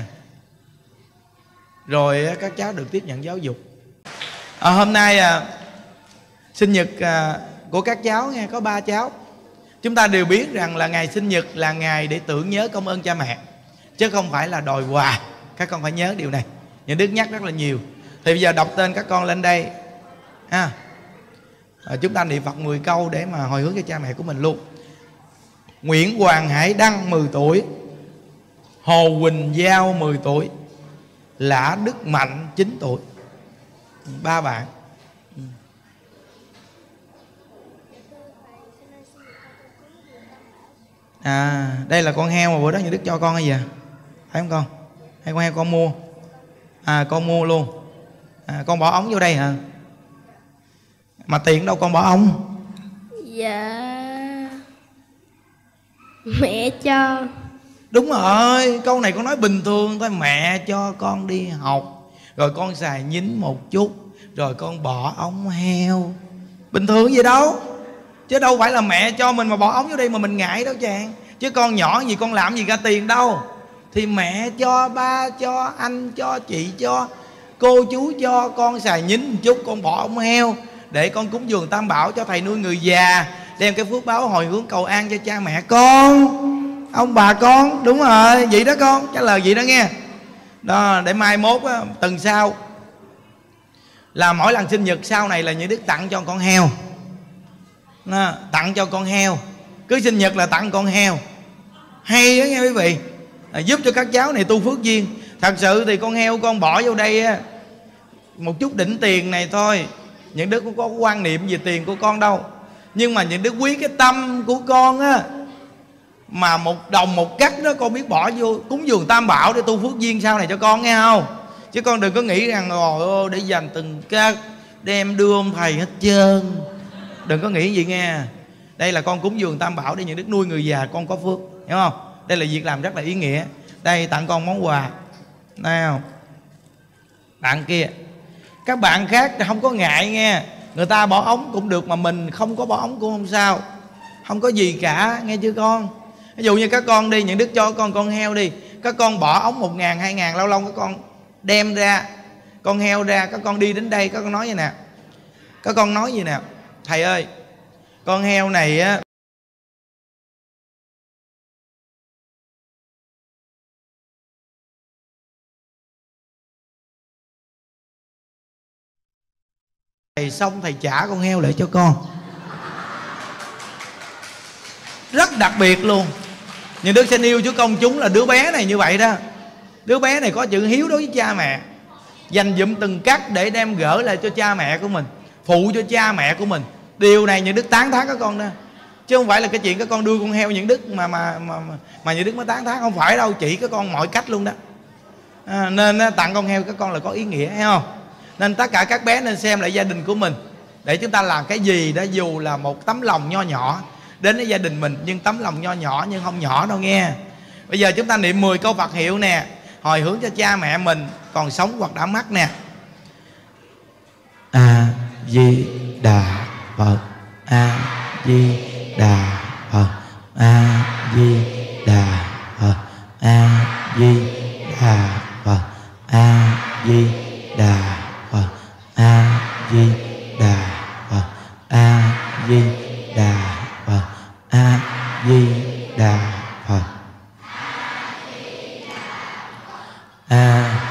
rồi các cháu được tiếp nhận giáo dục. À, hôm nay à, sinh nhật à, của các cháu nha, có ba cháu. Chúng ta đều biết rằng là ngày sinh nhật là ngày để tưởng nhớ công ơn cha mẹ, chứ không phải là đòi quà. Các con phải nhớ điều này, Nhà Đức nhắc rất là nhiều. Thì bây giờ đọc tên các con lên đây ha. À, chúng ta niệm Phật mười câu để mà hồi hướng cho cha mẹ của mình luôn. Nguyễn Hoàng Hải Đăng mười tuổi, Hồ Quỳnh Giao mười tuổi, Lã Đức Mạnh chín tuổi. Ba bạn. À, đây là con heo mà bữa đó Nhà Đức cho con hay gì à? Phải không con? Hay con heo con mua? À, con mua luôn. À, con bỏ ống vô đây hả? Mà tiền đâu con bỏ ống? Dạ mẹ cho. Đúng rồi, câu này con nói bình thường thôi. Mẹ cho con đi học, rồi con xài nhín một chút, rồi con bỏ ống heo. Bình thường gì đâu. Chứ đâu phải là mẹ cho mình mà bỏ ống vô đây mà mình ngại đâu chàng. Chứ con nhỏ gì con làm gì ra tiền đâu. Thì mẹ cho, ba cho, anh cho, chị cho, cô chú cho, con xài nhín một chút, con bỏ ống heo để con cúng dường Tam Bảo cho thầy nuôi người già, đem cái phước báo hồi hướng cầu an cho cha mẹ con, ông bà con. Đúng rồi, vậy đó con, trả lời vậy đó nghe. Đó, để mai mốt á, tuần sau là mỗi lần sinh nhật sau này là Nhà Đức tặng cho con heo. Đó, tặng cho con heo. Cứ sinh nhật là tặng con heo. Hay đó nghe quý vị. À, giúp cho các cháu này tu phước duyên. Thật sự thì con heo con bỏ vô đây á, một chút đỉnh tiền này thôi. Những đứa cũng có quan niệm về tiền của con đâu, nhưng mà những đứa quý cái tâm của con á. Mà một đồng một cắt đó con biết bỏ vô cúng dường Tam Bảo để tu phước duyên sau này cho con, nghe không? Chứ con đừng có nghĩ rằng rồi ô để dành từng cắt đem đưa ông thầy hết trơn. Đừng có nghĩ gì nghe. Đây là con cúng dường Tam Bảo để những đức nuôi người già con có phước, hiểu không? Đây là việc làm rất là ý nghĩa. Đây tặng con món quà. Nào, bạn kia. Các bạn khác không có ngại nghe. Người ta bỏ ống cũng được mà mình không có bỏ ống cũng không sao. Không có gì cả, nghe chưa con? Ví dụ như các con đi, những đức cho con con heo đi, các con bỏ ống một ngàn, hai ngàn, lâu lâu các con đem ra con heo ra, các con đi đến đây, các con nói vậy nè. Các con nói gì nè: thầy ơi, con heo này á thầy xong thầy trả con heo lại cho con. Rất đặc biệt luôn. Nhưng Đức sẽ yêu chú công chúng là đứa bé này như vậy đó. Đứa bé này có chữ hiếu đối với cha mẹ, dành dụm từng cắt để đem gỡ lại cho cha mẹ của mình, phụ cho cha mẹ của mình. Điều này những Đức tán thán các con đó. Chứ không phải là cái chuyện các con đưa con heo những Đức mà mà mà mà những Đức mới tán thán, không phải đâu, chỉ các con mọi cách luôn đó. À, nên tặng con heo các con là có ý nghĩa, thấy không? Nên tất cả các bé nên xem lại gia đình của mình, để chúng ta làm cái gì đó dù là một tấm lòng nho nhỏ đến với gia đình mình, nhưng tấm lòng nho nhỏ nhưng không nhỏ đâu nghe. Bây giờ chúng ta niệm mười câu Phật hiệu nè, hồi hướng cho cha mẹ mình còn sống hoặc đã mất nè. A Di Đà Phật, A Di Đà Phật, A Di Đà Phật, A Di Đà Phật.